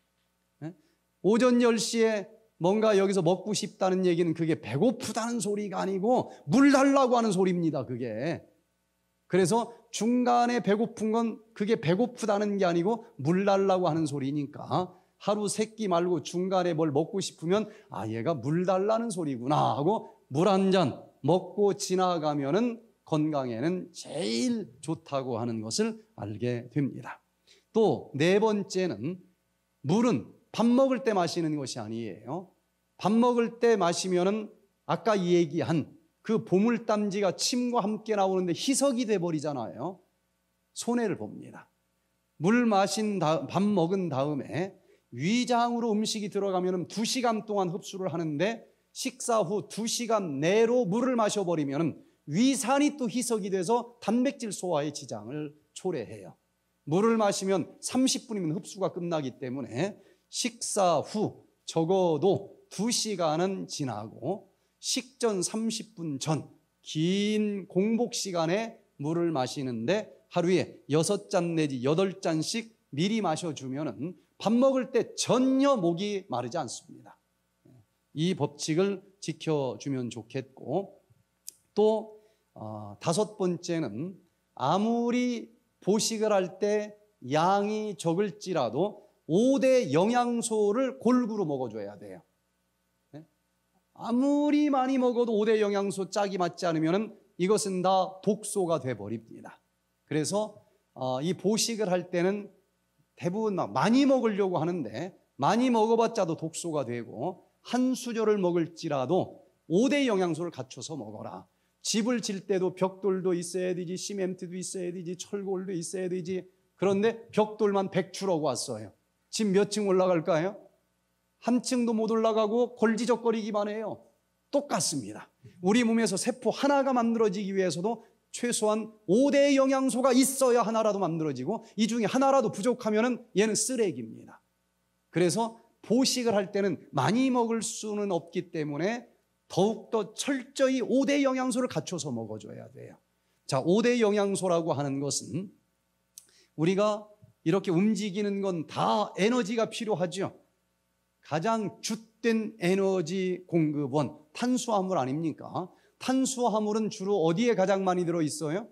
오전 10시에 뭔가 여기서 먹고 싶다는 얘기는 그게 배고프다는 소리가 아니고 물 달라고 하는 소리입니다. 그게. 그래서 중간에 배고픈 건 그게 배고프다는 게 아니고 물 달라고 하는 소리니까 하루 3끼 말고 중간에 뭘 먹고 싶으면 얘가 물 달라는 소리구나 하고 물 한 잔 먹고 지나가면은 건강에는 제일 좋다고 하는 것을 알게 됩니다. 또 4번째는 물은 밥 먹을 때 마시는 것이 아니에요. 밥 먹을 때 마시면은 아까 얘기한 그 보물단지가 침과 함께 나오는데 희석이 돼버리잖아요. 손해를 봅니다. 밥 먹은 다음에 위장으로 음식이 들어가면 2시간 동안 흡수를 하는데 식사 후 2시간 내로 물을 마셔버리면 위산이 또 희석이 돼서 단백질 소화에 지장을 초래해요. 물을 마시면 30분이면 흡수가 끝나기 때문에 식사 후 적어도 2시간은 지나고 식전 30분 전 긴 공복 시간에 물을 마시는데 하루에 6잔 내지 8잔씩 미리 마셔주면 밥 먹을 때 전혀 목이 마르지 않습니다. 이 법칙을 지켜주면 좋겠고 또 5번째는 아무리 보식을 할 때 양이 적을지라도 5대 영양소를 골고루 먹어줘야 돼요. 아무리 많이 먹어도 5대 영양소 짝이 맞지 않으면 이것은 다 독소가 돼버립니다. 그래서 이 보식을 할 때는 대부분 많이 먹으려고 하는데 많이 먹어봤자도 독소가 되고 한 수저를 먹을지라도 5대 영양소를 갖춰서 먹어라. 집을 질 때도 벽돌도 있어야 되지, 시멘트도 있어야 되지, 철골도 있어야 되지. 그런데 벽돌만 100추라고 왔어요. 집 몇 층 올라갈까요? 한층도 못 올라가고 걸지적거리기만 해요. 똑같습니다. 우리 몸에서 세포 하나가 만들어지기 위해서도 최소한 5대 영양소가 있어야 하나라도 만들어지고, 이 중에 하나라도 부족하면 얘는 쓰레기입니다. 그래서 보식을 할 때는 많이 먹을 수는 없기 때문에 더욱더 철저히 5대 영양소를 갖춰서 먹어줘야 돼요. 자, 5대 영양소라고 하는 것은 우리가 이렇게 움직이는 건 다 에너지가 필요하죠. 가장 줏된 에너지 공급원 탄수화물 아닙니까? 탄수화물은 주로 어디에 가장 많이 들어있어요?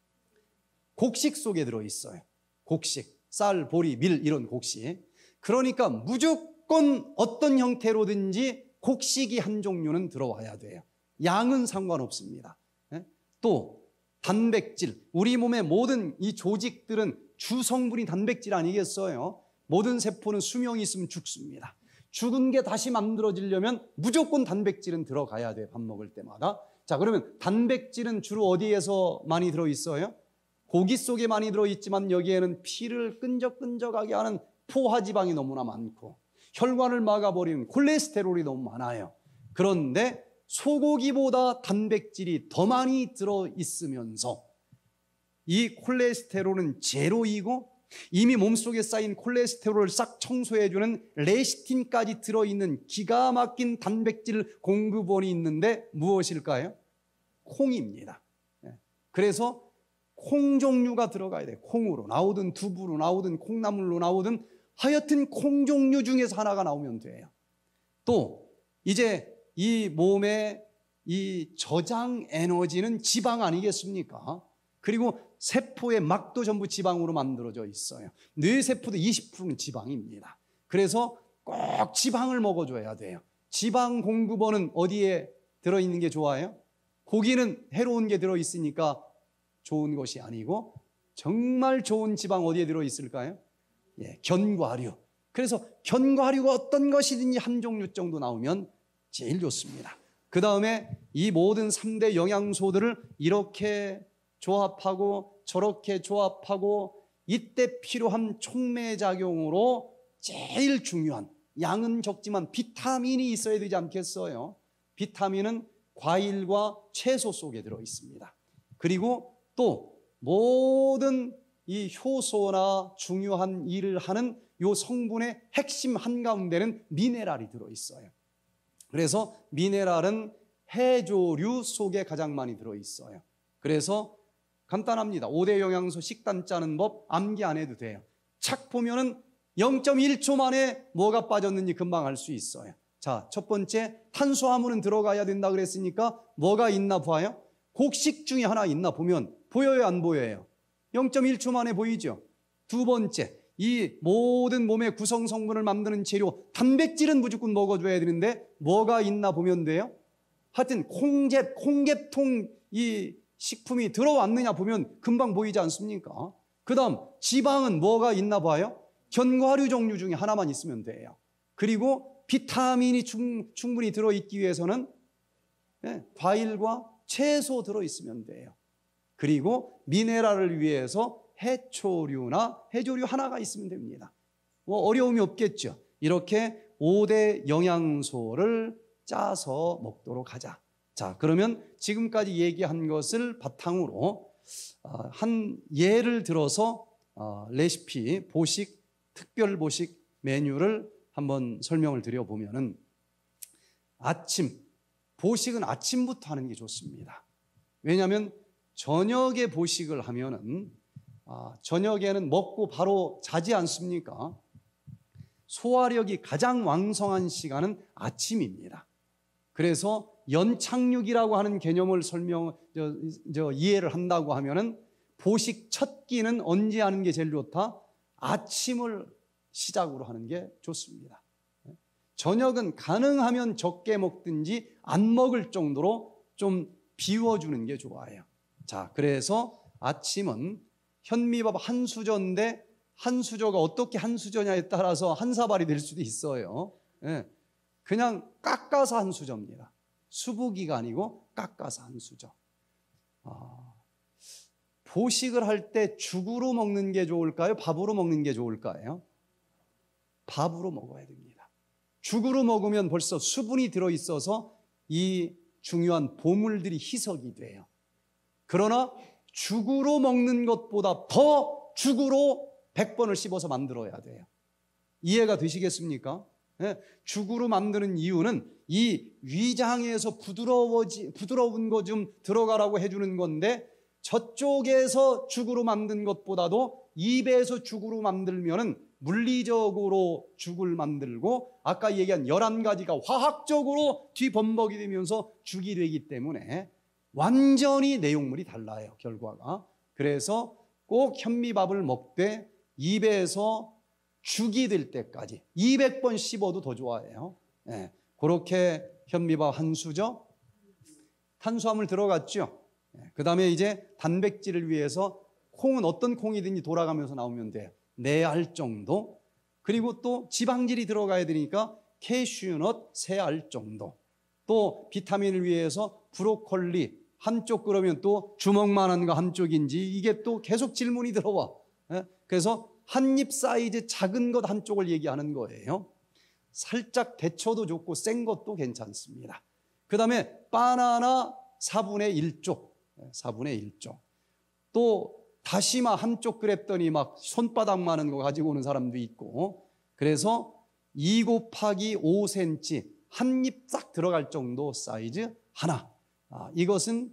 곡식 속에 들어있어요. 곡식, 쌀, 보리, 밀 이런 곡식. 그러니까 무조건 어떤 형태로든지 곡식이 한 종류는 들어와야 돼요. 양은 상관없습니다. 또 단백질, 우리 몸의 모든 이 조직들은 주성분이 단백질 아니겠어요? 모든 세포는 수명이 있으면 죽습니다. 죽은 게 다시 만들어지려면 무조건 단백질은 들어가야 돼요. 밥 먹을 때마다. 자, 그러면 단백질은 주로 어디에서 많이 들어있어요? 고기 속에 많이 들어있지만 여기에는 피를 끈적끈적하게 하는 포화지방이 너무나 많고 혈관을 막아버리는 콜레스테롤이 너무 많아요. 그런데 소고기보다 단백질이 더 많이 들어있으면서 이 콜레스테롤은 제로이고 이미 몸속에 쌓인 콜레스테롤을 싹 청소해주는 레시틴까지 들어있는 기가 막힌 단백질 공급원이 있는데 무엇일까요? 콩입니다. 그래서 콩 종류가 들어가야 돼요. 콩으로 나오든 두부로 나오든 콩나물로 나오든 하여튼 콩 종류 중에서 하나가 나오면 돼요. 또 이제 이 몸의 이 저장 에너지는 지방 아니겠습니까? 그리고 세포의 막도 전부 지방으로 만들어져 있어요. 뇌세포도 20%는 지방입니다. 그래서 꼭 지방을 먹어줘야 돼요. 지방 공급원은 어디에 들어있는 게 좋아요? 고기는 해로운 게 들어있으니까 좋은 것이 아니고 정말 좋은 지방 어디에 들어있을까요? 견과류. 그래서 견과류가 어떤 것이든지 한 종류 정도 나오면 제일 좋습니다. 그 다음에 이 모든 3대 영양소들을 이렇게 조합하고 저렇게 조합하고 이때 필요한 촉매작용으로 제일 중요한, 양은 적지만 비타민이 있어야 되지 않겠어요? 비타민은 과일과 채소 속에 들어 있습니다. 그리고 또 모든 이 효소나 중요한 일을 하는 이 성분의 핵심 한가운데는 미네랄이 들어 있어요. 그래서 미네랄은 해조류 속에 가장 많이 들어 있어요. 그래서 간단합니다. 5대 영양소 식단 짜는 법 암기 안 해도 돼요. 착 보면은 0.1초 만에 뭐가 빠졌는지 금방 알 수 있어요. 자, 첫 번째 탄수화물은 들어가야 된다 그랬으니까 뭐가 있나 봐요. 곡식 중에 하나 있나 보면 보여요, 안 보여요? 0.1초 만에 보이죠. 두 번째, 이 모든 몸의 구성 성분을 만드는 재료 단백질은 무조건 먹어줘야 되는데 뭐가 있나 보면 돼요. 하여튼 콩개통 이 식품이 들어왔느냐 보면 금방 보이지 않습니까? 그 다음 지방은 뭐가 있나 봐요. 견과류 종류 중에 하나만 있으면 돼요. 그리고 비타민이 충분히 들어있기 위해서는 과일과 채소 들어있으면 돼요. 그리고 미네랄을 위해서 해초류나 해조류 하나가 있으면 됩니다. 뭐 어려움이 없겠죠. 이렇게 5대 영양소를 짜서 먹도록 하자. 자, 그러면 지금까지 얘기한 것을 바탕으로 한 예를 들어서 레시피, 보식, 특별 보식 메뉴를 한번 설명을 드려보면은 보식은 아침부터 하는 게 좋습니다. 왜냐하면 저녁에 보식을 하면은 저녁에는 먹고 바로 자지 않습니까? 소화력이 가장 왕성한 시간은 아침입니다. 그래서 연착륙이라고 하는 개념을 이해를 한다고 하면은 보식 첫 끼는 언제 하는 게 제일 좋다? 아침을 시작으로 하는 게 좋습니다. 저녁은 가능하면 적게 먹든지 안 먹을 정도로 좀 비워주는 게 좋아요. 자, 그래서 아침은 현미밥 한 수저인데 한 수저가 어떻게 한 수저냐에 따라서 한 사발이 될 수도 있어요. 그냥 깎아서 한 수저입니다. 수부기가 아니고 깎아서 한 수저. 보식을 할 때 죽으로 먹는 게 좋을까요? 밥으로 먹는 게 좋을까요? 밥으로 먹어야 됩니다. 죽으로 먹으면 벌써 수분이 들어있어서 이 중요한 보물들이 희석이 돼요. 그러나 죽으로 먹는 것보다 더 죽으로 100번을 씹어서 만들어야 돼요. 이해가 되시겠습니까? 네, 죽으로 만드는 이유는 이 위장에서 부드러운 거 좀 들어가라고 해주는 건데, 저쪽에서 죽으로 만든 것보다도 입에서 죽으로 만들면은 물리적으로 죽을 만들고, 아까 얘기한 11가지가 화학적으로 뒤범벅이 되면서 죽이 되기 때문에 완전히 내용물이 달라요, 결과가. 그래서 꼭 현미밥을 먹되 입에서 죽이 될 때까지 200번 씹어도 더 좋아해요. 네, 그렇게 현미밥 한 수저, 탄수화물 들어갔죠. 그 다음에 이제 단백질을 위해서 콩은 어떤 콩이든지 돌아가면서 나오면 돼요. 4알 정도. 그리고 또 지방질이 들어가야 되니까 캐슈넛 3알 정도. 또 비타민을 위해서 브로콜리 한쪽, 그러면 또 주먹만한 거 한쪽인지 이게 또 계속 질문이 들어와. 그래서 한 입 사이즈 작은 것 한쪽을 얘기하는 거예요. 살짝 데쳐도 좋고 센 것도 괜찮습니다. 그 다음에 바나나 4분의 1쪽, 4분의 1쪽. 또 다시마 한쪽 그랬더니 막 손바닥만한 거 가지고 오는 사람도 있고, 그래서 2 곱하기 5cm 한 입 싹 들어갈 정도 사이즈 하나. 이것은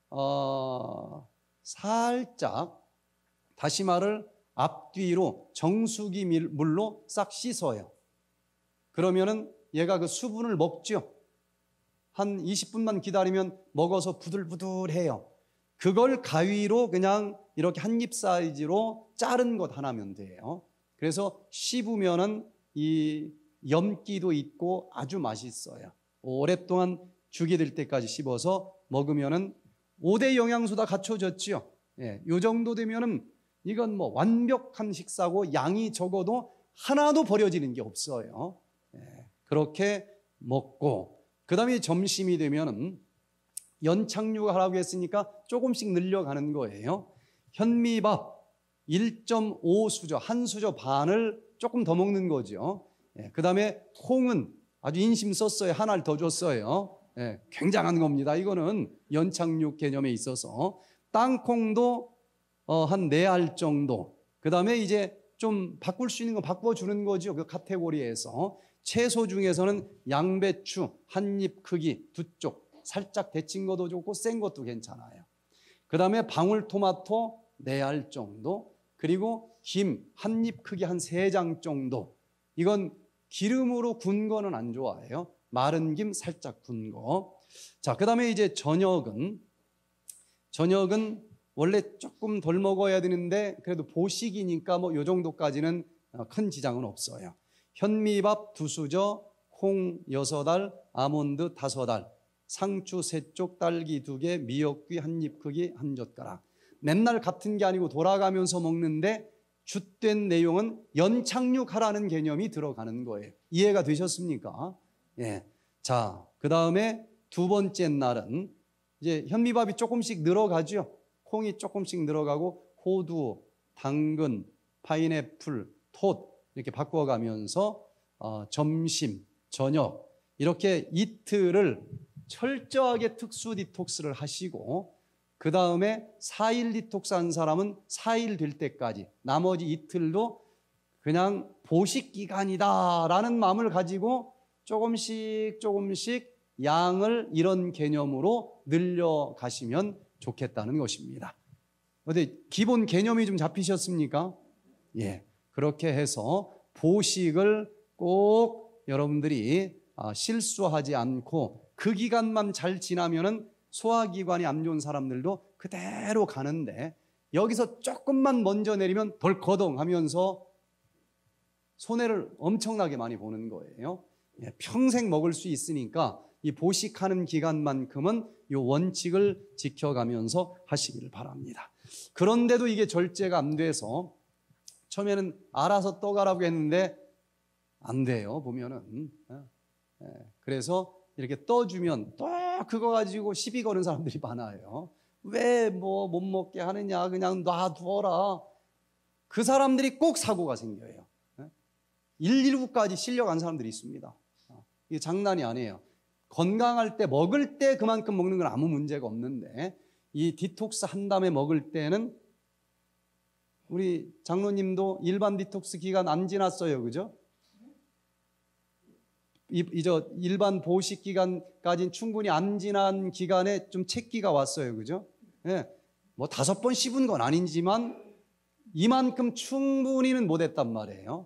살짝 다시마를 앞뒤로 정수기 물로 싹 씻어요. 그러면은 얘가 그 수분을 먹죠. 한 20분만 기다리면 먹어서 부들부들해요. 그걸 가위로 그냥 이렇게 한 입 사이즈로 자른 것 하나면 돼요. 그래서 씹으면은 이 염기도 있고 아주 맛있어요. 오랫동안 죽이 될 때까지 씹어서 먹으면은 5대 영양소 다 갖춰졌죠. 예, 요 정도 되면은 이건 뭐 완벽한 식사고, 양이 적어도 하나도 버려지는 게 없어요. 예, 그렇게 먹고, 그 다음에 점심이 되면은 연착륙하라고 했으니까 조금씩 늘려가는 거예요. 현미밥 1.5수저, 한 수저 반을 조금 더 먹는 거죠. 예, 그 다음에 콩은 아주 인심 썼어요. 하나를 더 줬어요. 예, 굉장한 겁니다. 이거는 연착륙 개념에 있어서. 땅콩도 한 4알 정도. 그 다음에 이제 좀 바꿀 수 있는 거 바꿔주는 거죠. 그 카테고리에서. 채소 중에서는 양배추 한 입 크기 2쪽, 살짝 데친 것도 좋고 센 것도 괜찮아요. 그 다음에 방울토마토 4알 정도, 그리고 김 한 입 크기 한 3장 정도. 이건 기름으로 군 거는 안 좋아해요. 마른 김 살짝 군 거. 자, 그 다음에 이제 저녁은 원래 조금 덜 먹어야 되는데 그래도 보식이니까 뭐 요 정도까지는 큰 지장은 없어요. 현미밥 2수저, 콩 6알, 아몬드 5알, 상추 3쪽, 딸기 2개, 미역귀 한 입 크기 한 젓가락. 맨날 같은 게 아니고 돌아가면서 먹는데 줏된 내용은 연착륙하라는 개념이 들어가는 거예요. 이해가 되셨습니까? 예. 자, 그 다음에 두 번째 날은 이제 현미밥이 조금씩 늘어가죠. 콩이 조금씩 늘어가고 호두, 당근, 파인애플, 톳 이렇게 바꿔가면서 점심, 저녁 이렇게 이틀을 철저하게 특수 디톡스를 하시고, 그 다음에 4일 디톡스 한 사람은 4일 될 때까지 나머지 이틀도 그냥 보식 기간이다라는 마음을 가지고 조금씩 양을 이런 개념으로 늘려가시면 좋겠다는 것입니다. 어디 기본 개념이 좀 잡히셨습니까? 예, 그렇게 해서 보식을 꼭 여러분들이 실수하지 않고 그 기간만 잘 지나면은 소화기관이 안 좋은 사람들도 그대로 가는데, 여기서 조금만 먼저 내리면 덜커덩 하면서 손해를 엄청나게 많이 보는 거예요. 예, 평생 먹을 수 있으니까 이 보식하는 기간만큼은 이 원칙을 지켜가면서 하시기를 바랍니다. 그런데도 이게 절제가 안 돼서 처음에는 알아서 떠가라고 했는데 안 돼요, 보면은. 그래서 이렇게 떠주면 또 그거 가지고 시비 거는 사람들이 많아요. 왜 뭐 못 먹게 하느냐, 그냥 놔두어라. 그 사람들이 꼭 사고가 생겨요. 119까지 실려간 사람들이 있습니다. 이게 장난이 아니에요. 건강할 때 먹을 때 그만큼 먹는 건 아무 문제가 없는데 이 디톡스 한 다음에 먹을 때는 우리 장로님도 일반 디톡스 기간 안 지났어요. 그죠? 일반 보식 기간까지는 충분히 안 지난 기간에 좀 채기가 왔어요. 그죠? 예. 뭐 5번 씹은 건 아니지만 이만큼 충분히는 못했단 말이에요.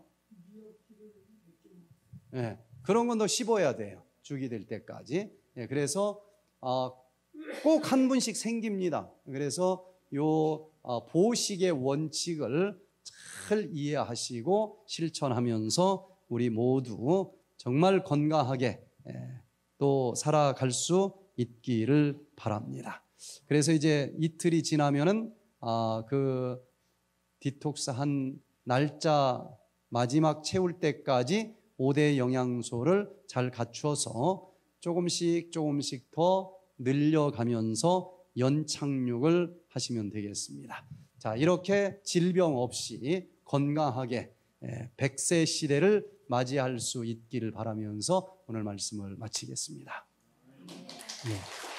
예. 그런 건 더 씹어야 돼요. 죽이 될 때까지. 예. 그래서 꼭 한 분씩 생깁니다. 그래서 요 보식의 원칙을 잘 이해하시고 실천하면서 우리 모두 정말 건강하게 또 살아갈 수 있기를 바랍니다. 그래서 이제 이틀이 지나면은 그 디톡스 한 날짜 마지막 채울 때까지 5대 영양소를 잘 갖추어서 조금씩 더 늘려가면서 연착륙을 하시면 되겠습니다. 자, 이렇게 질병 없이 건강하게 100세 시대를 맞이할 수 있기를 바라면서 오늘 말씀을 마치겠습니다. 네.